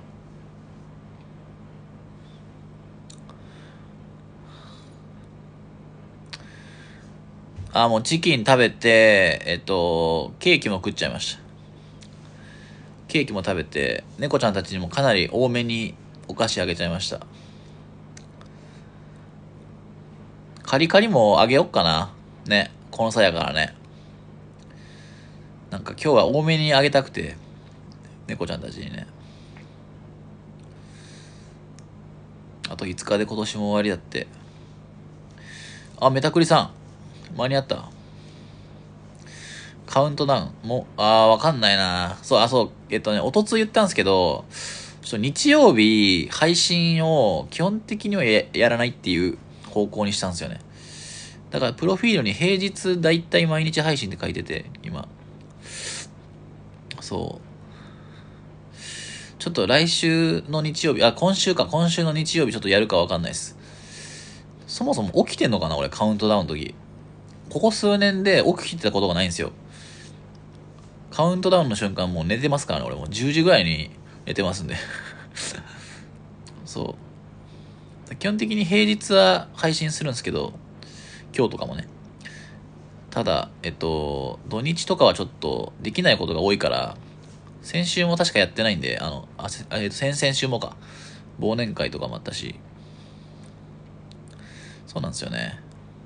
あ、もうチキン食べて、えっと、ケーキも食っちゃいました。ケーキも食べて、猫ちゃんたちにもかなり多めにお菓子あげちゃいました。カリカリもあげよっかな。ね、この際やからね。なんか今日は多めにあげたくて、猫ちゃんたちにね。あといつかで今年も終わりだって。あ、メタクリさん。間に合った。カウントダウン。もう、あー、わかんないな。そう、あ、そう、えっとね、おとつい言ったんですけど、ちょっと日曜日配信を基本的には や, やらないっていう方向にしたんですよね。だからプロフィールに平日だいたい毎日配信って書いてて、今。そう。ちょっと来週の日曜日、あ、今週か、今週の日曜日ちょっとやるかわかんないです。そもそも起きてんのかな俺、カウントダウンの時。ここ数年で起きてたことがないんですよ。カウントダウンの瞬間もう寝てますからね、俺もうじゅうじぐらいに寝てますんで。そう。基本的に平日は配信するんですけど、今日とかもね。ただ、えっと、土日とかはちょっとできないことが多いから、先週も確かやってないんで、あの、あ、えっと、先々週もか。忘年会とかもあったし。そうなんですよね。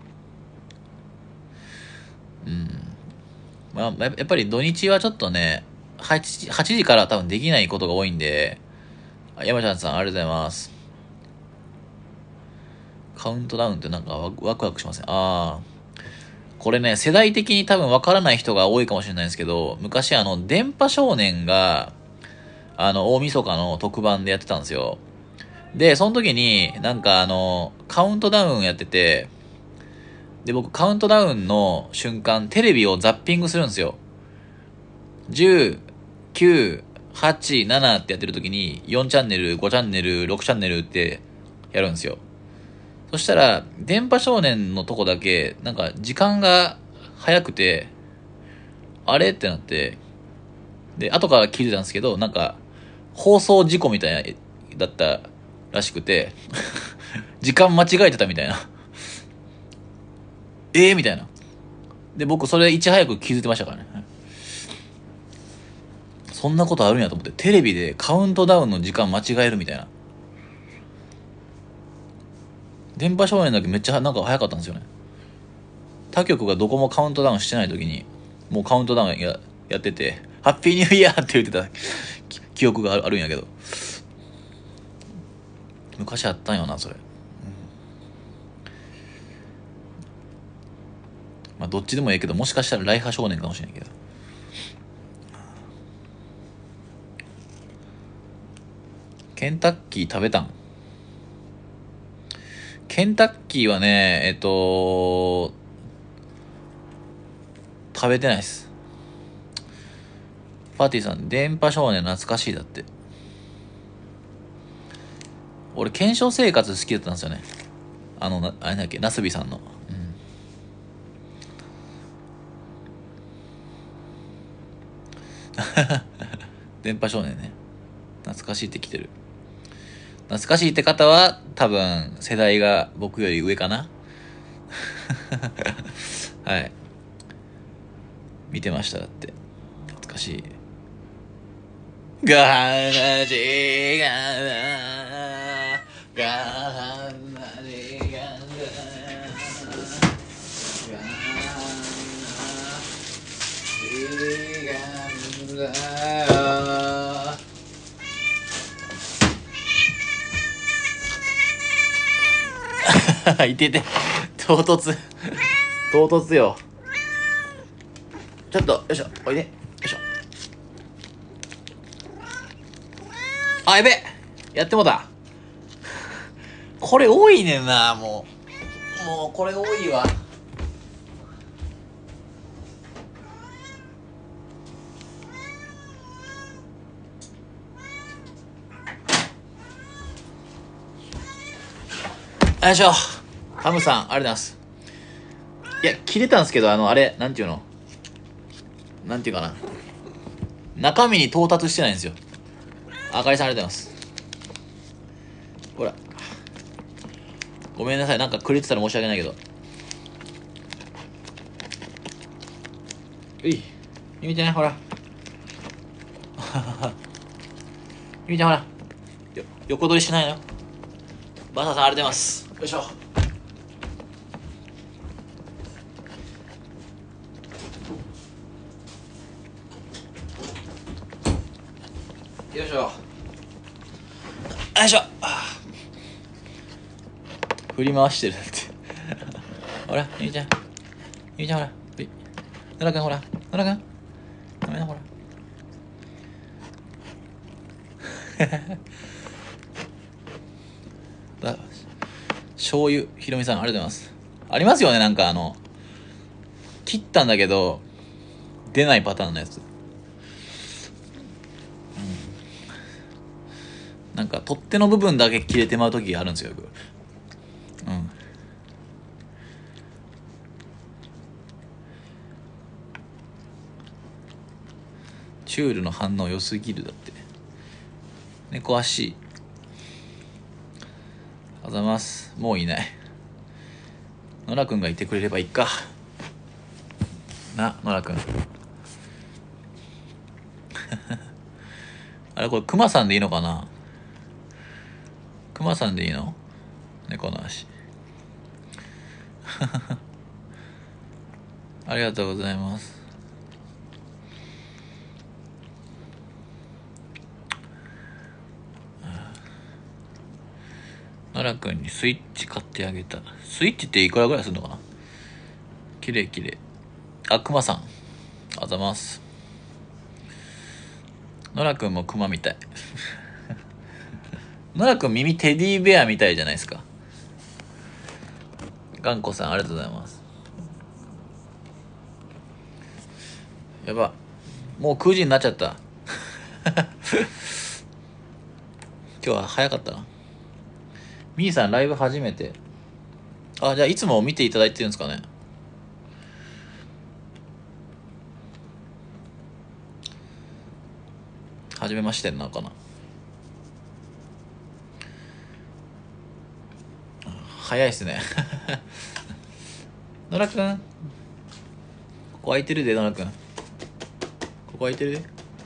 うん。まあ、やっぱり土日はちょっとね、はちじ、はちじから多分できないことが多いんで、あ山ちゃんさんありがとうございます。カウントダウンってなんかワワクワクしません？ああ。これね、世代的に多分わからない人が多いかもしれないんですけど、昔あの、電波少年が、あの、大晦日の特番でやってたんですよ。で、その時に、なんかあの、カウントダウンやってて、で、僕カウントダウンの瞬間、テレビをザッピングするんですよ。じゅう、きゅう、はち、ななってやってる時に、よんチャンネル、ごチャンネル、ろくチャンネルってやるんですよ。そしたら、電波少年のとこだけ、なんか時間が早くて、あれってなって、で、後から聞いてたんですけど、なんか、放送事故みたいな、だったらしくて時間間違えてたみたいなええみたいな。で僕それいち早く気づいてましたからね。そんなことあるんやと思って、テレビでカウントダウンの時間間違えるみたいな。電波少年だけめっちゃなんか早かったんですよね。他局がどこもカウントダウンしてない時にもうカウントダウン や, やっててハッピーニューイヤーって言ってた記憶があるんやけど、昔あったんよなそれ、うん、まあどっちでもええけど、もしかしたらライハ少年かもしれんけど。ケンタッキー食べたん？ケンタッキーはね、えっと食べてないっす。パーティーさん、電波少年懐かしいだって。俺検証生活好きだったんですよね。あのなあれだっけ、ナスビさんの、うん、電波少年ね、懐かしいって来てる。懐かしいって方は多分世代が僕より上かなはい見てました。だって懐かしい。がなじがながなじがないてて唐突唐突よ。ちょっとよいしょおいでよいしょ。あ、やべやってもうた。これ多いねんな。もうもうこれ多いわ。よいしょ。ハムさんありがとうございます。いや切れたんですけど、あのあれなんていうのなんていうかな、中身に到達してないんですよ。あかりさんありがとうございます。ほらごめんなさい、なんかくれてたら申し訳ないけど。ういゆみちゃんほらゆみちゃんほらよ横取りしないの。バサさんありがとうございます。よいしょ。よいしょよいしょ。振り回してるってほらゆみちゃんゆみちゃんほら、はい野良くんほら野良くんごめんなほらだ醤油ひろみさんありがとうございます。ありますよね、なんかあの切ったんだけど出ないパターンのやつ、うん、なんか取っ手の部分だけ切れてまう時があるんですよよく。うんチュールの反応良すぎるだって。猫足あざます。もういない。野良くんがいてくれればいいかな。野良くんあれこれクマさんでいいのかな。クマさんでいいの、猫の足ありがとうございます。奈良くんにスイッチ買ってあげた。スイッチっていくらぐらいするのかな。きれいきれい。あ、クマさんあざます。奈良くんもクマみたい奈良くん耳テディベアみたいじゃないですか。頑固さんありがとうございます。やばもうくじになっちゃった今日は早かったな。みーさんライブ初めて。あ、じゃあいつも見ていただいてるんですかね。初めましてなのかな。 早いっすね。野良くん、ここ空いてるで、野良くん。ここ空いてるで。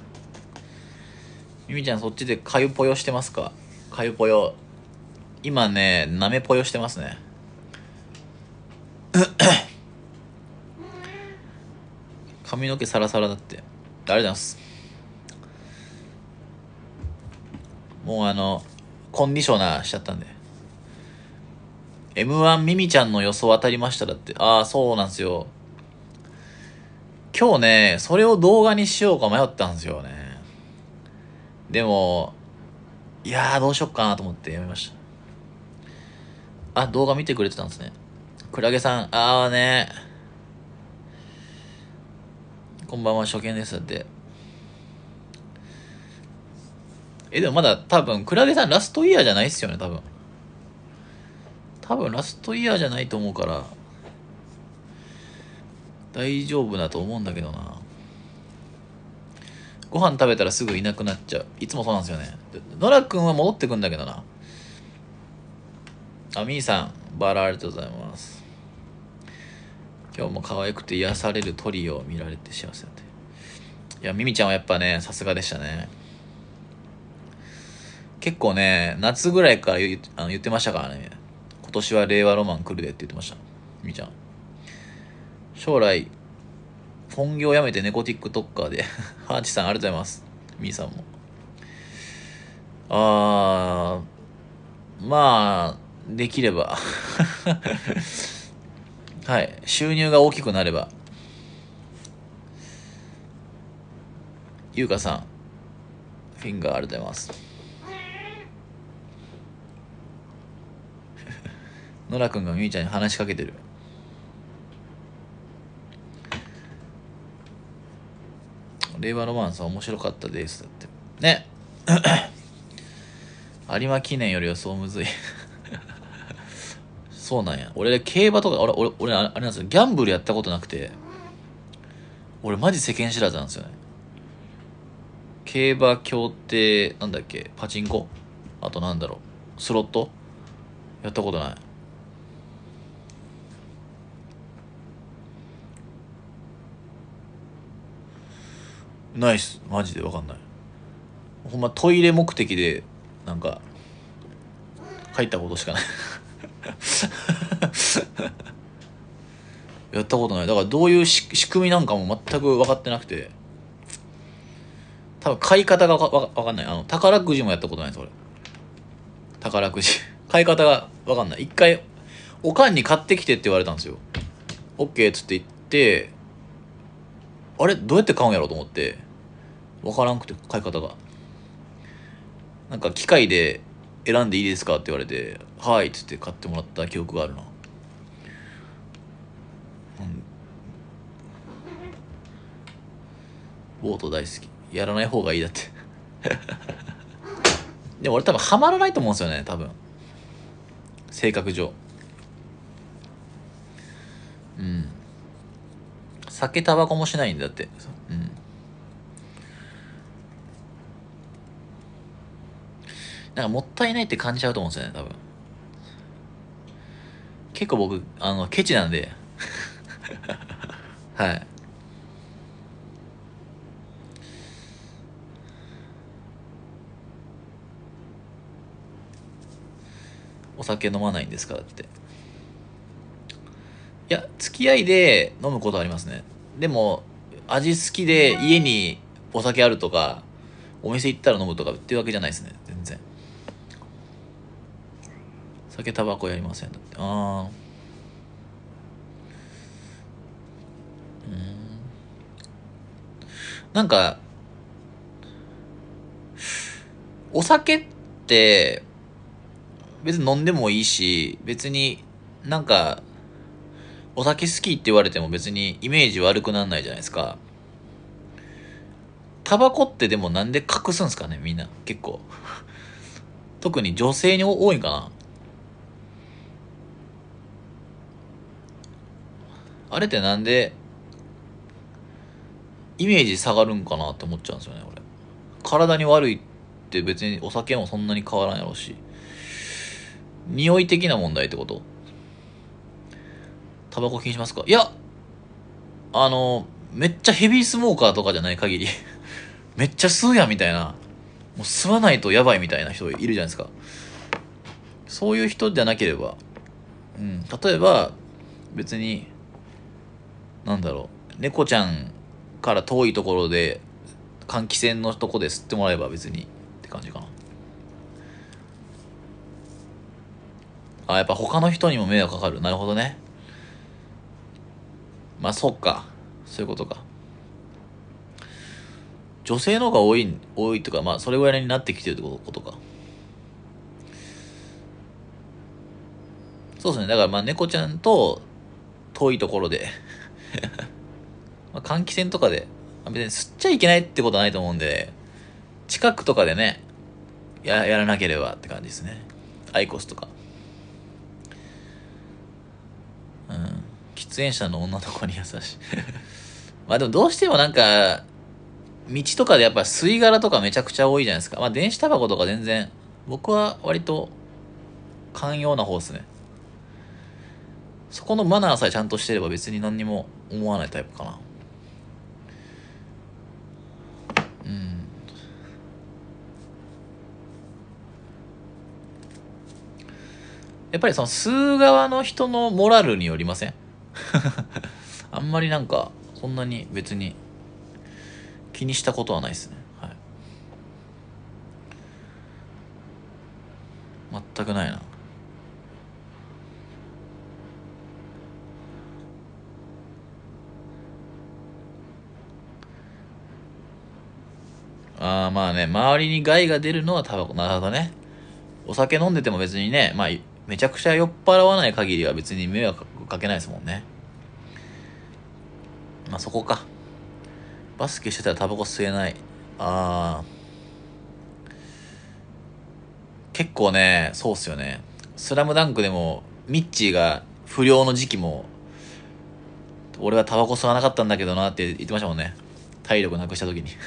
みみちゃんそっちでかゆぽよしてますか？かゆぽよ。今ね、なめぽよしてますね。髪の毛サラサラだって。ありがとうございます。もうあの、コンディショナーしちゃったんで。エムワン ミミちゃんの予想当たりましただって。ああ、そうなんですよ。今日ね、それを動画にしようか迷ったんですよね。でも、いやーどうしよっかなと思ってやめました。あ、動画見てくれてたんですね。クラゲさん、あーね。こんばんは、初見ですだって。え、でもまだ多分、クラゲさんラストイヤーじゃないっすよね、多分。多分ラストイヤーじゃないと思うから、大丈夫だと思うんだけどな。ご飯食べたらすぐいなくなっちゃう。いつもそうなんですよね。ノラくんは戻ってくんだけどな。あ、みーさん、バラありがとうございます。今日も可愛くて癒されるトリオを見られて幸せだって。いや、ミミちゃんはやっぱね、さすがでしたね。結構ね、夏ぐらいから言あの言ってましたからね。今年は令和ロマン来るでって言ってました。ミミちゃん。将来、本業辞めて猫ティックトッカーで。ハーチさんありがとうございます。ミーさんも。あー、まあ、できれば。はい。収入が大きくなれば。ゆうかさん、フィンガーありがとうございます。ノラくんがみーちゃんに話しかけてる。令和ロマンスは面白かったですだって。ね。有馬記念よりはそうむずい。そうなんや。俺、競馬とか、俺、俺、俺あれなんですよ。ギャンブルやったことなくて、俺マジ世間知らずなんですよね。競馬、競艇、なんだっけ、パチンコ、あとなんだろう、スロットやったことない。ナイス。マジでわかんない。ほんまトイレ目的で、なんか、入ったことしかない。やったことない。だからどういうし仕組みなんかも全く分かってなくて、多分買い方がわかわかんない。あの、宝くじもやったことないです、俺。宝くじ。買い方がわかんない。一回、おかんに買ってきてって言われたんですよ。オッケーっつって言って、あれどうやって買うんやろうと思って、わからんくて、買い方が。なんか機械で選んでいいですかって言われて、はいっつって買ってもらった記憶があるな。うん。ボート大好き。やらない方がいいだって。でも俺多分ハマらないと思うんですよね、多分。性格上。うん。酒タバコもしないんだって。うん。なんかもったいないって感じちゃうと思うんですよね、多分。結構僕、あの、ケチなんで。はい。お酒飲まないんですかって。いや、付き合いで飲むことありますね。でも、味好きで家にお酒あるとか、お店行ったら飲むとかっていうわけじゃないですね。全然。酒タバコやりません。だって。あー。うーん。なんか、お酒って、別に飲んでもいいし、別になんか、お酒好きって言われても別にイメージ悪くならないじゃないですか。タバコってでもなんで隠すんすかねみんな。結構。特に女性に多いんかな。あれってなんでイメージ下がるんかなって思っちゃうんですよね、俺。体に悪いって別にお酒もそんなに変わらんやろうし。匂い的な問題ってこと？ タバコ禁止しますか？いや、あの、めっちゃヘビースモーカーとかじゃない限り、めっちゃ吸うやんみたいな、もう吸わないとやばいみたいな人いるじゃないですか。そういう人じゃなければ、うん、例えば、別に、なんだろう、猫ちゃんから遠いところで、換気扇のとこで吸ってもらえば別にって感じかな。あ、やっぱ他の人にも迷惑かかる。なるほどね。まあ、そっか。そういうことか。女性の方が多い、多いとか、まあ、それぐらいになってきてるってことか。そうですね。だからまあ、猫ちゃんと遠いところでまあ、換気扇とかで、別に吸っちゃいけないってことはないと思うんで、近くとかでね、や、やらなければって感じですね。アイコスとか。うん。喫煙者の女の子に優しいまあでもどうしてもなんか、道とかでやっぱ吸い殻とかめちゃくちゃ多いじゃないですか。まあ電子タバコとか全然、僕は割と寛容な方ですね。そこのマナーさえちゃんとしてれば別に何にも思わないタイプかな。うん。やっぱりその吸う側の人のモラルによりませんあんまりなんか、そんなに別に気にしたことはないですね。はい。全くないな。ああ、まあね、周りに害が出るのはタバコ。なるほどね。お酒飲んでても別にね、まあ、めちゃくちゃ酔っ払わない限りは別に迷惑かけないですもんね。まあそこか。バスケしてたらタバコ吸えない。ああ、結構ね、そうっすよね。スラムダンクでも、ミッチーが不良の時期も、俺はタバコ吸わなかったんだけどなって言ってましたもんね。体力なくした時に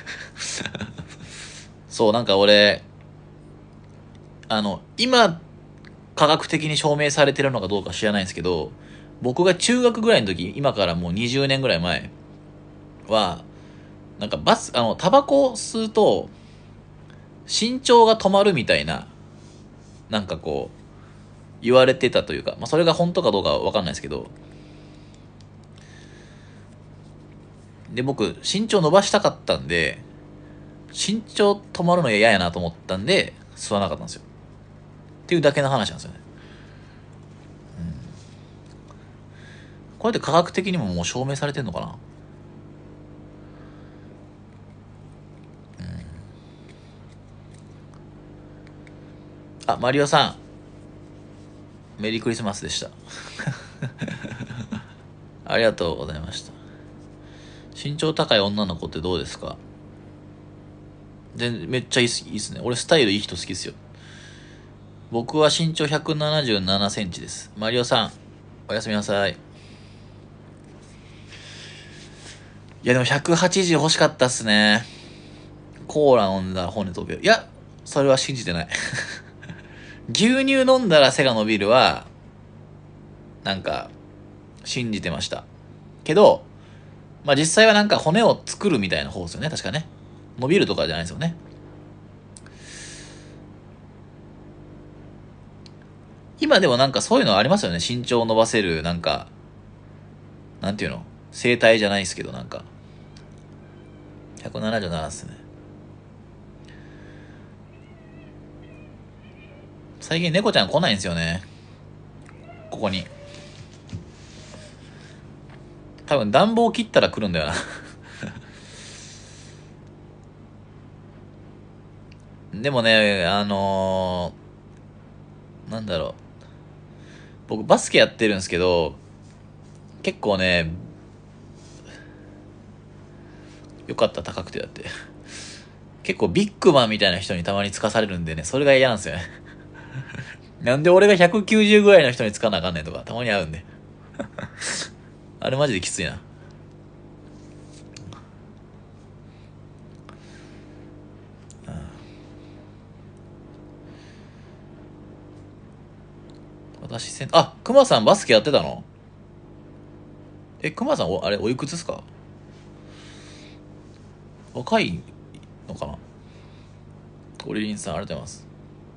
そう、なんか俺、あの、今、科学的に証明されてるのかどうか知らないんですけど、僕が中学ぐらいの時、今からもうにじゅうねんぐらい前は、なんかバス、あの、タバコを吸うと、身長が止まるみたいな、なんかこう、言われてたというか、まあそれが本当かどうかはわかんないですけど、で、僕、身長伸ばしたかったんで、身長止まるの嫌やなと思ったんで、吸わなかったんですよ。っていうだけの話なんですよね。これって科学的にももう証明されてんのかな？あ、マリオさん、メリークリスマスでした。ありがとうございました。身長高い女の子ってどうですか？全めっちゃいいっす、いいっすね。俺スタイルいい人好きっすよ。僕は身長ひゃくななじゅうななセンチです。マリオさん、おやすみなさい。いやでもひゃくはちじゅう欲しかったっすね。コーラ飲んだら骨飛びる。いや、それは信じてない。牛乳飲んだら背が伸びるは、なんか、信じてました。けど、まあ実際はなんか骨を作るみたいな方ですよね、確かね。伸びるとかじゃないですよね。今でもなんかそういうのありますよね。身長を伸ばせる、なんか、なんていうの生態じゃないですけど、なんか。ひゃくななじゅうななっすね。最近猫ちゃん来ないんですよね。ここに。多分暖房切ったら来るんだよな。でもね、あのー、なんだろう。僕バスケやってるんですけど、結構ね、よかった高くてだって。結構ビッグマンみたいな人にたまにつかされるんでね、それが嫌なんですよね。なんで俺がひゃくきゅうじゅうぐらいの人につかなあかんねんとか、たまに会うんで。あれマジできついな。私せん、あ、熊さんバスケやってたの？ え、熊さん、お、あれ、おいくつですか？若いのかな？オリリンさん、ありがとうございます。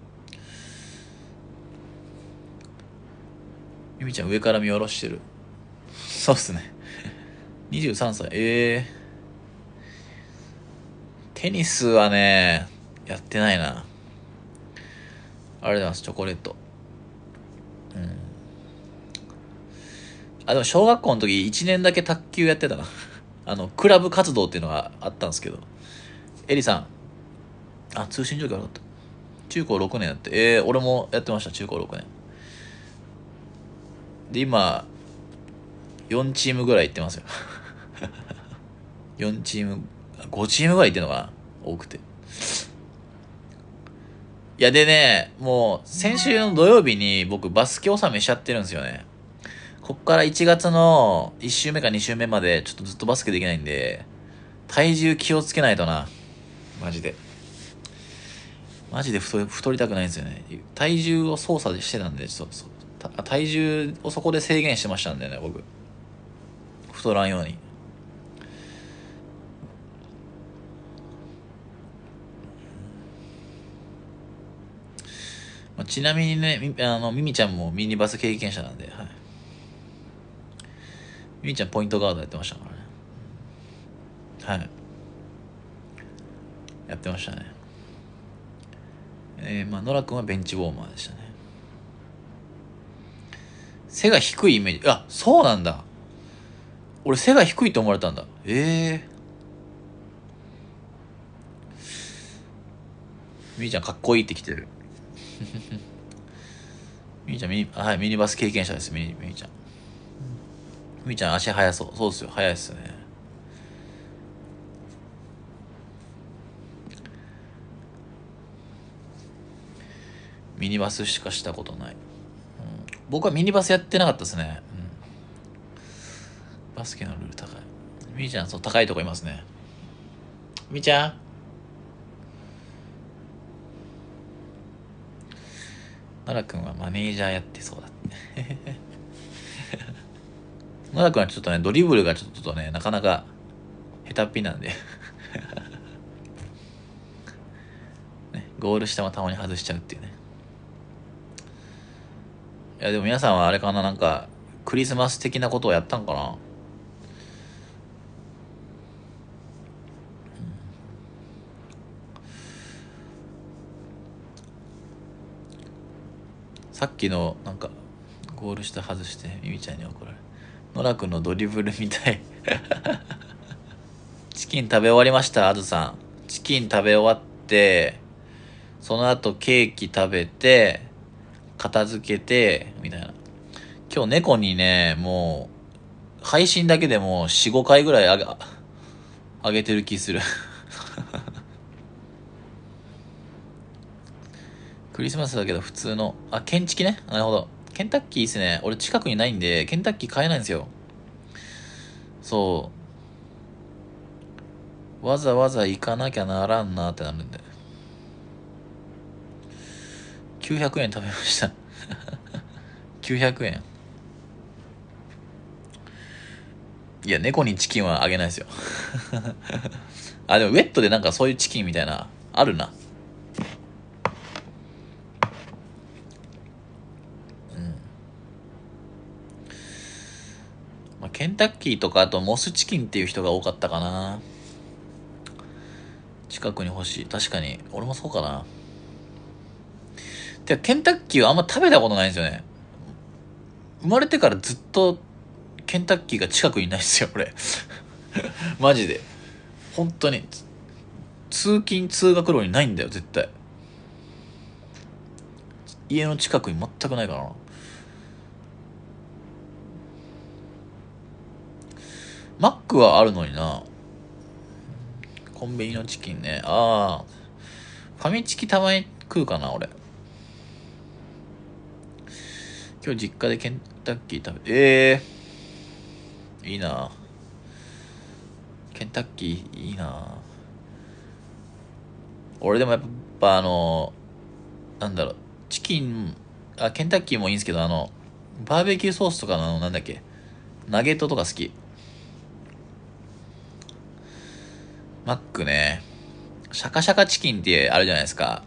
ゆみちゃん、上から見下ろしてる。そうっすね。にじゅうさんさい。えー。テニスはね、やってないな。ありがとうございます、チョコレート。うん。あ、でも小学校の時いちねんだけ卓球やってたな。あの、クラブ活動っていうのがあったんですけど。エリさん。あ、通信状況悪かった。中高ろくねんやって。えー、俺もやってました、中高ろくねん。で、今、よんチームぐらい行ってますよ。よんチーム、ごチームぐらい行ってんのかな、多くて。いや、でね、もう、先週の土曜日に僕バスケ納めしちゃってるんですよね。こっからいちがつのいち週目かに週目までちょっとずっとバスケできないんで、体重気をつけないとな。マジで。マジで太太りたくないんですよね。体重を操作してたんで、ちょっと、体重をそこで制限してましたんでね、僕。太らんように。まあ、ちなみにね、みあの、ミミちゃんもミニバス経験者なんで、はい。ミミちゃんポイントガードやってましたからね。はい。やってましたね。えー、まあ、ノラ君はベンチウォーマーでしたね。背が低いイメージ。あ、そうなんだ。俺背が低いと思われたんだ。ええー。ミミちゃんかっこいいって来てる。ミミちゃんミニ、はい、ミニバス経験者です、ミニ、ミミちゃん。ミミちゃん足速そう。そうですよ、速いっすね。ミニバスしかしたことない。うん、僕はミニバスやってなかったですね。うん、バスケのルール高い。ミミちゃん、そう、高いとこいますね。ミミちゃん、奈良君はマネージャーやってそうだって。奈良君はちょっとね、ドリブルがちょっとね、なかなか下手っぴなんで。ね、ゴール下もたまに外しちゃうっていうね。いや、でも皆さんはあれかな、なんか、クリスマス的なことをやったんかな。さっきの、なんか、ゴール下外して、ミミちゃんに怒られる。野良くんのドリブルみたい。チキン食べ終わりました、あずさん。チキン食べ終わって、その後ケーキ食べて、片付けて、みたいな。今日猫にね、もう、配信だけでもよん、ごかいぐらいあげ、あげてる気する。クリスマスだけど普通の、あ、ケンチキね。なるほど。ケンタッキーいいっすね。俺近くにないんで、ケンタッキー買えないんですよ。そう。わざわざ行かなきゃならんなってなるんで。きゅうひゃくえん食べました。きゅうひゃくえん。いや、猫にチキンはあげないですよ。あ、でもウェットでなんかそういうチキンみたいな、あるな。うん。まあ、ケンタッキーとかあとモスチキンっていう人が多かったかな。近くに欲しい。確かに。俺もそうかな。てか、ケンタッキーはあんま食べたことないんですよね。生まれてからずっとケンタッキーが近くにないですよ、俺。マジで。本当に。通勤通学路にないんだよ、絶対。家の近くに全くないからな。マックはあるのにな。コンビニのチキンね。ああ。ファミチキたまに食うかな、俺。今日実家でケンタッキー食べ、ええー、いいな。ケンタッキーいいな。俺でもやっぱあの、なんだろう、チキン、あ、ケンタッキーもいいんですけど、あの、バーベキューソースとかの、なんだっけ、 ナゲットとか好き。マックね。シャカシャカチキンってあるじゃないですか。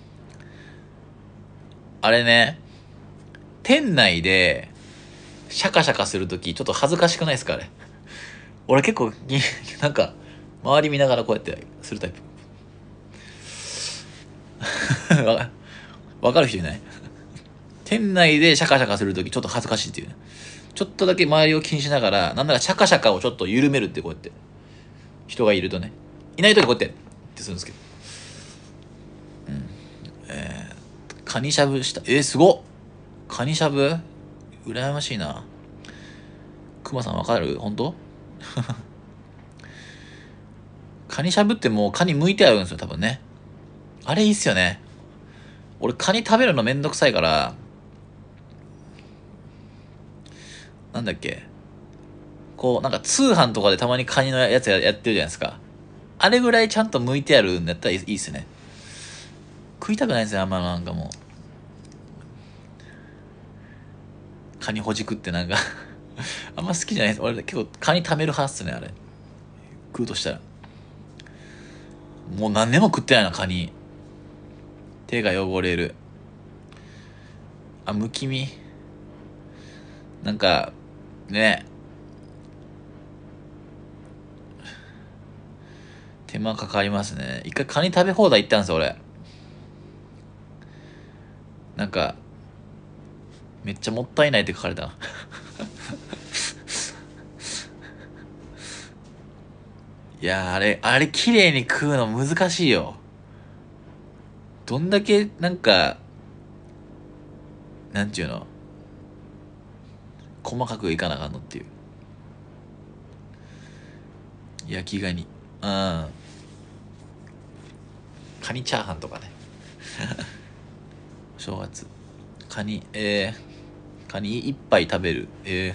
あれね、店内でシャカシャカするときちょっと恥ずかしくないですかあれ。俺結構、なんか、周り見ながらこうやってするタイプ。わかわかる人いない？店内でシャカシャカするときちょっと恥ずかしいっていうね。ちょっとだけ周りを気にしながら、なんならシャカシャカをちょっと緩めるってこうやって。人がいるとね。いないときこうやって、ってするんですけど。うん。えー、カニしゃぶした。えー、すごっ。カニしゃぶ羨ましいな。クマさんわかる？本当？カニしゃぶってもうカニ剥いてあるんですよ、多分ね。あれいいっすよね。俺カニ食べるのめんどくさいから、なんだっけ。こう、なんか通販とかでたまにカニのやつややってるじゃないですか。あれぐらいちゃんと剥いてあるんだったらいいいいっすね。食いたくないんですよ、あんまなんかもう。カニほじくってなんかあんま好きじゃないです。俺結構カニ食べる派っすね、あれ。食うとしたら。もう何年も食ってないな、カニ。手が汚れる。あ、むき身。なんか、ね。手間かかりますね。一回カニ食べ放題行ったんですよ、俺。なんか、めっちゃもったいないって書かれた。いやー、あれ、あれ綺麗に食うの難しいよ。どんだけ、なんか、なんちゅうの、細かくいかなあかんのっていう。焼きガニ。うん。カニチャーハンとかね。正月。カニ、えー、カニ一杯食べる。え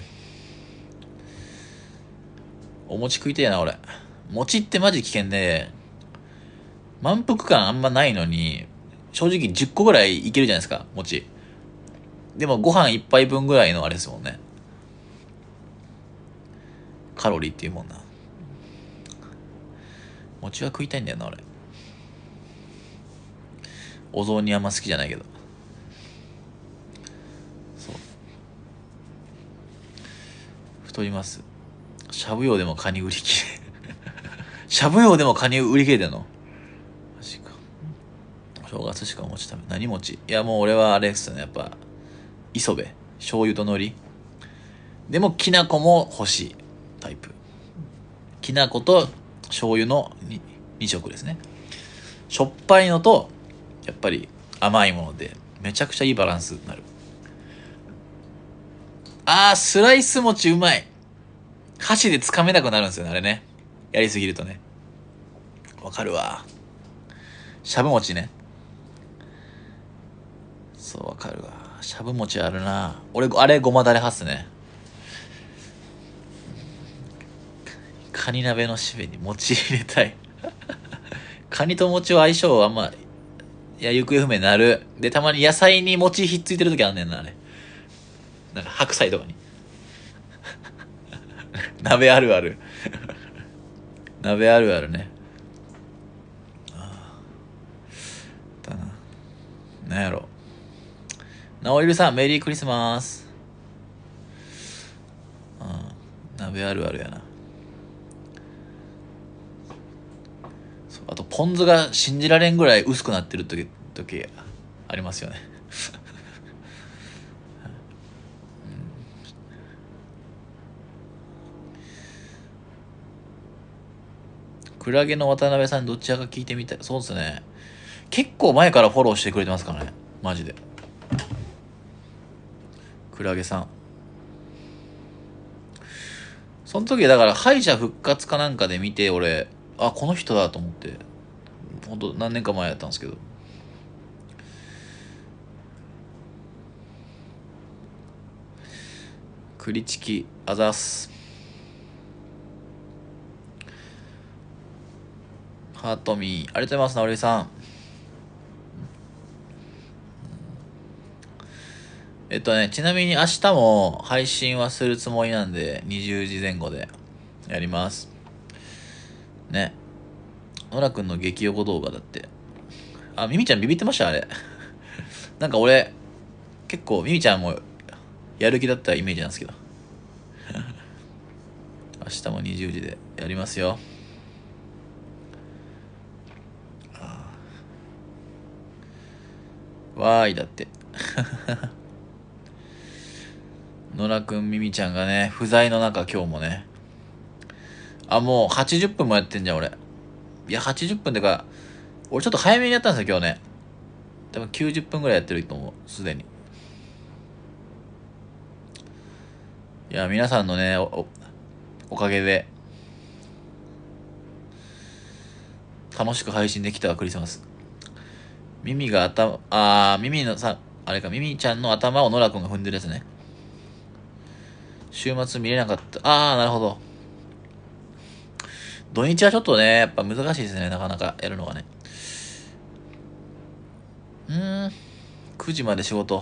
ー、お餅食いてえな、俺。餅ってマジ危険で、満腹感あんまないのに、正直じゅっこぐらいいけるじゃないですか、餅。でもご飯一杯分ぐらいのあれですもんね。カロリーっていうもんな。餅は食いたいんだよな、俺。お雑煮あんま好きじゃないけど。そう。太ります。しゃぶ用でもカニ売り切れ。しゃぶ用でもカニ売り切れてんの？マジか。正月しかお餅食べ、何餅？いやもう俺はあれですよね、やっぱ、磯辺。醤油と海苔。でもきな粉も欲しいタイプ。きな粉と醤油の 2, 2色ですね。しょっぱいのと、やっぱり甘いもので、めちゃくちゃいいバランスになる。あー、スライス餅うまい。箸で掴めなくなるんですよね、あれね。やりすぎるとね。わかるわ。しゃぶ餅ね。そう、わかるわ。しゃぶ餅あるな。俺、あれごまだれはっすね。カニ鍋の締めに餅入れたい。カニと餅は相性はあんま、いや、行方不明になる。で、たまに野菜に餅ひっついてる時あんねんな、あれ。なんか白菜とかに。鍋あるある。鍋あるあるね。だな。なんやろ。なおいるさん、メリークリスマス。うん。鍋あるあるやな。そう、あと、ポン酢が信じられんぐらい薄くなってる時、時ありますよね。クラゲの渡辺さんどっちらか聞いてみたい。そうですね。結構前からフォローしてくれてますからね。マジで。クラゲさん。その時だから敗者復活かなんかで見て俺、あ、この人だと思って。ほんと何年か前やったんですけど。クリチキ、あざす。ハートミー。ありがとうございます、なおりさん。 えっとね、ちなみに明日も配信はするつもりなんで、にじゅうじぜん後でやります。ね。ノラくんの激横動画だって。あ、ミミちゃんビビってましたあれ。なんか俺、結構ミミちゃんもやる気だったイメージなんですけど。明日もにじゅうじでやりますよ。わーいだって。野良くん、ミミちゃんがね、不在の中今日もね。あ、もうはちじゅっぷんもやってんじゃん、俺。いや、はちじゅっぷんってか、俺ちょっと早めにやったんですよ、今日ね。多分きゅうじゅっぷんぐらいやってると思う、すでに。いや、皆さんのね、お、お、おかげで、楽しく配信できたわ、クリスマス。ミミが頭、あー、ミミのさ、あれか、ミミちゃんの頭をノラくんが踏んでるやつね。週末見れなかった。あー、なるほど。土日はちょっとね、やっぱ難しいですね、なかなかやるのがね。うーん、くじまで仕事。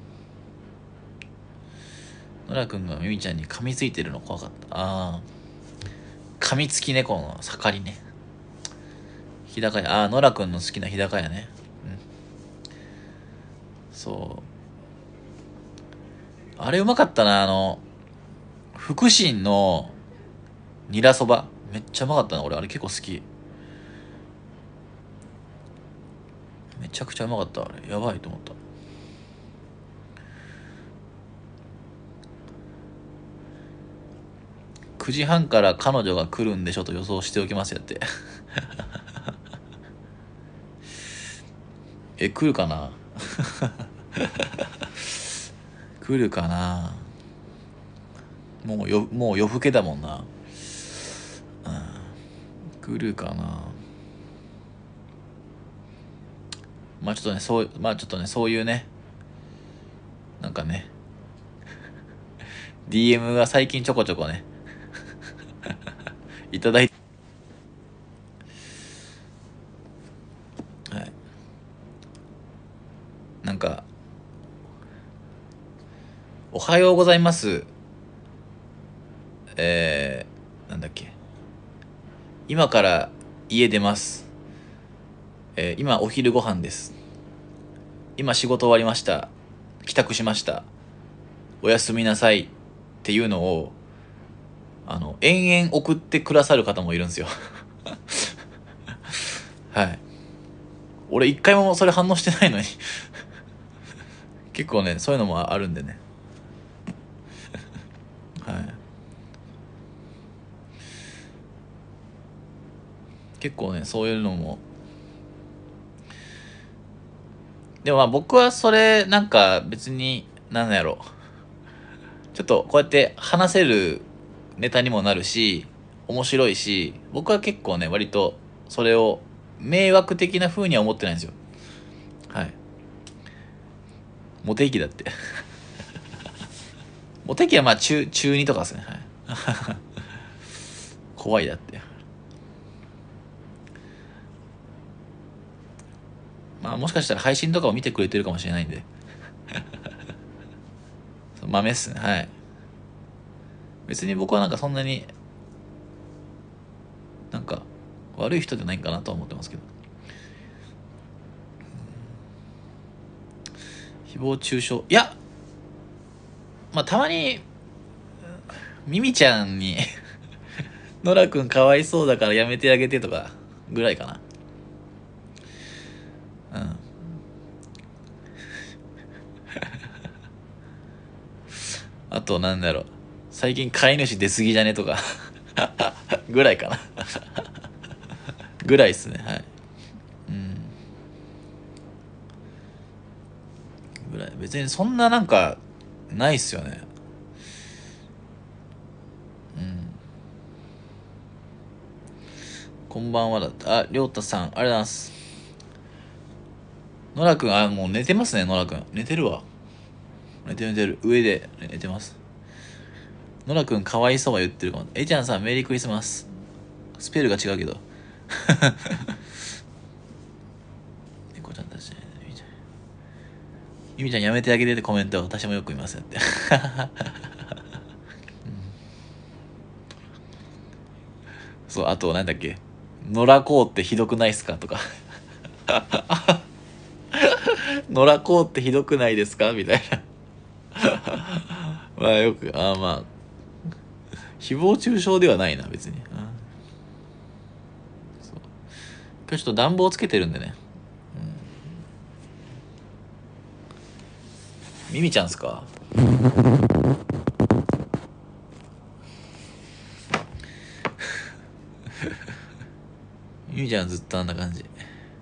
ノラくんがミミちゃんに噛みついてるの怖かった。あー、噛みつき猫の盛りね。日高屋、あー、ノラくんの好きな日高屋ね。うん。そう。あれうまかったな、あの、福神のニラそば。めっちゃうまかったな、俺。あれ結構好き。めちゃくちゃうまかった、あれ。やばいと思った。くじはんから彼女が来るんでしょと予想しておきますやって。え、来るかな来るかなもうよ、もう夜更けだもんな。うん。来るかなまあちょっとね、そう、まあちょっとね、そういうね、なんかね、ディーエム が最近ちょこちょこね、いただいて、はい。なんか、おはようございます。えー、なんだっけ。今から家出ます。えー、今お昼ご飯です。今仕事終わりました。帰宅しました。おやすみなさいっていうのを、あの、延々送ってくださる方もいるんですよ。はい。俺一回もそれ反応してないのに結構ね、そういうのもあるんでね。はい。結構ね、そういうのも。でもまあ僕はそれ、なんか別に、なんだろう。ちょっとこうやって話せるネタにもなるし、面白いし、僕は結構ね、割とそれを迷惑的な風には思ってないんですよ。はい。モテ期だって。モテ期はまあ中、中にとかですね。はい。怖いだって。まあもしかしたら配信とかを見てくれてるかもしれないんで。豆っすね。はい。別に僕はなんかそんなに、なんか悪い人じゃないかなとは思ってますけど。誹謗中傷。いや、まあたまに、ミミちゃんにノラくんかわいそうだからやめてあげてとかぐらいかな。うん。あとなんだろう。最近飼い主出過ぎじゃねとかぐらいかなぐらいっすね。はい。うん。ぐらい。別にそんななんか、ないっすよね。うん。こんばんはだった。あ、りょうたさん、ありがとうございます。ノラくん、あ、もう寝てますね、ノラくん。寝てるわ。寝てる寝てる。上で寝てます。ノラくんかわいそうは言ってるかも。えちゃんさん、メリークリスマス。スペルが違うけど。猫ちゃんたちね。 ゆみちゃんやめてあげてってコメント私もよく見ますよって、うん、そうあとなんだっけ、野良こうってひどくないっすかとか野良こうってひどくないですかみたいなまあよくああまあ誹謗中傷ではないな別に、うん、そう今日ちょっと暖房つけてるんでね、うん、ミミちゃんっすかミミちゃんずっとあんな感じ、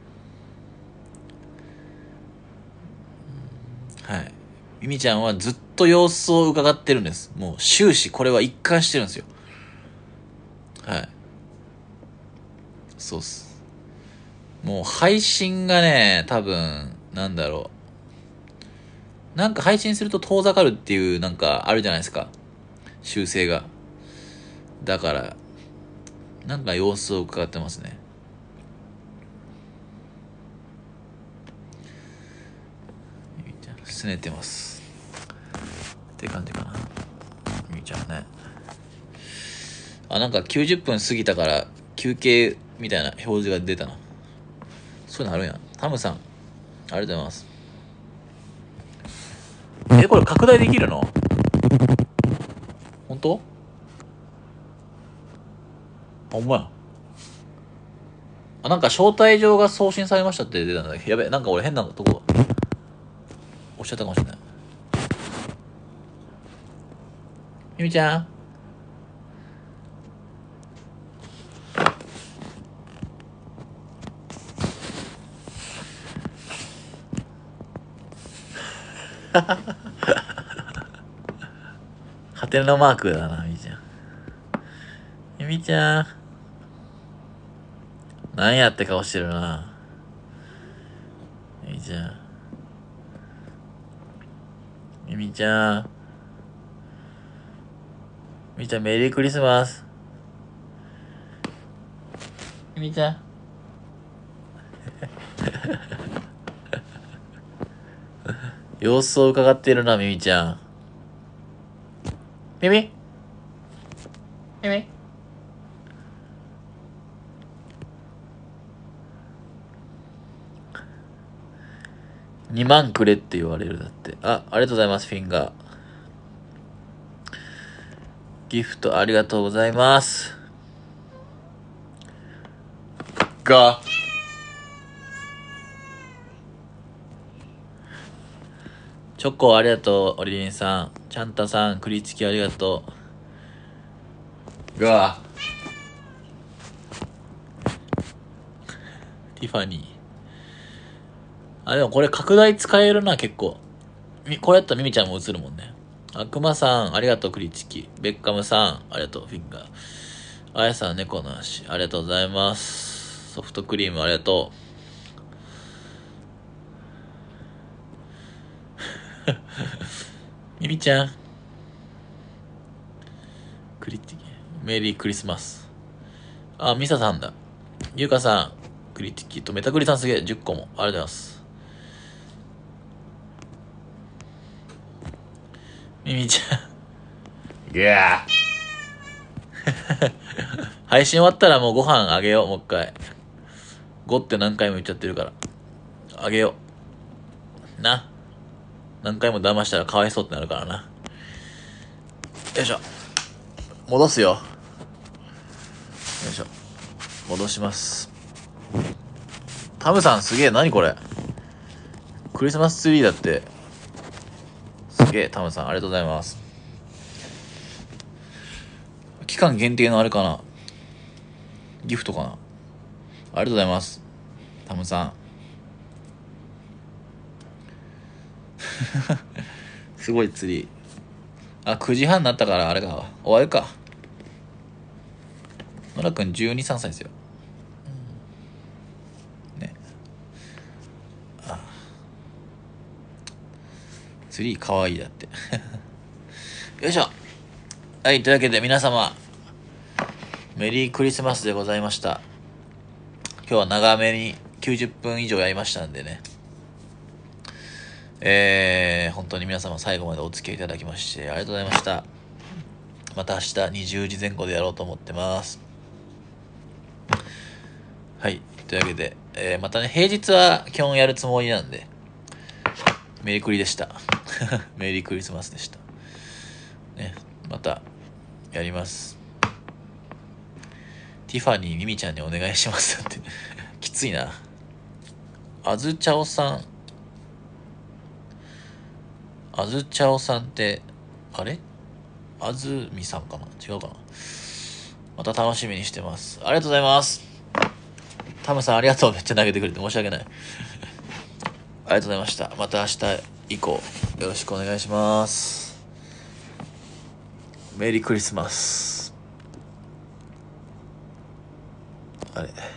はい。ミミちゃんはずっと様子を伺ってるんです。もう終始これは一貫してるんですよ。はい。そうっす。もう配信がね、多分、なんだろう。なんか配信すると遠ざかるっていうなんかあるじゃないですか。修正が。だから、なんか様子を伺ってますね。ミミちゃん、すねてます。って感じかな。ミミちゃんね。あ、なんかきゅうじゅっぷん過ぎたから休憩みたいな表示が出たな。そういうのあるんや。タムさん、ありがとうございます。え、これ拡大できるの？本当？あ、ほんまや。あ、なんか招待状が送信されましたって出たんだけど、やべ、なんか俺変なとこ押しちゃったかもしれない。みみちゃんハテナマークだな、みみちゃん。みみちゃん。なんやって顔してるな。みみちゃん。みみちゃん。みみちゃん、メリークリスマス。みみちゃん。様子を伺っているな、みみちゃん。みみみみにまんくれって言われるだって。あ、ありがとうございます、フィンガー。ギフトありがとうございます。が。チョコありがとう、オリリンさん。チャンタさん、クリチキありがとう。が。ティファニー。あ、でもこれ拡大使えるな、結構。み、これやったらミミちゃんも映るもんね。悪魔さん、ありがとう、クリチキ。ベッカムさん、ありがとう、フィンガー。あやさん、猫の足、ありがとうございます。ソフトクリーム、ありがとう。ミミちゃん。クリティメリークリスマス。あ、ミサさんだ。ゆうかさん、クリティキとメタクリさんすげえ、じゅっこも。ありがとうございます。ミミちゃん。いや配信終わったらもうご飯あげよう、もう一回。ごって何回も言っちゃってるから。あげよう。な。何回も騙したらかわいそうってなるからな。よいしょ。戻すよ。よいしょ。戻します。タムさんすげえ、何これ。クリスマスツリーだって。すげえ、タムさんありがとうございます。期間限定のあれかな。ギフトかな。ありがとうございます。タムさん。すごいツリー。あ、くじはんになったからあれか。終わるか。野良くんじゅうに、さんさいですよ。ね。あ、ツリーかわいいだって。よいしょ。はい、というわけで皆様、メリークリスマスでございました。今日は長めにきゅうじゅっぷん以上やりましたんでね。 えー、本当に皆様最後までお付き合いいただきましてありがとうございました。また明日にじゅうじぜん後でやろうと思ってます。はい。というわけで、えー、またね、平日は基本やるつもりなんで、メリクリでした。メリークリスマスでした。ね、また、やります。ティファニーミミちゃんにお願いしますって。きついな。あずちゃおさん。あずちゃおさんって、あれあずみさんかな違うかな。また楽しみにしてます。ありがとうございます。タムさんありがとう。めっちゃ投げてくれて申し訳ない。ありがとうございました。また明日以降よろしくお願いします。メリークリスマス。あれ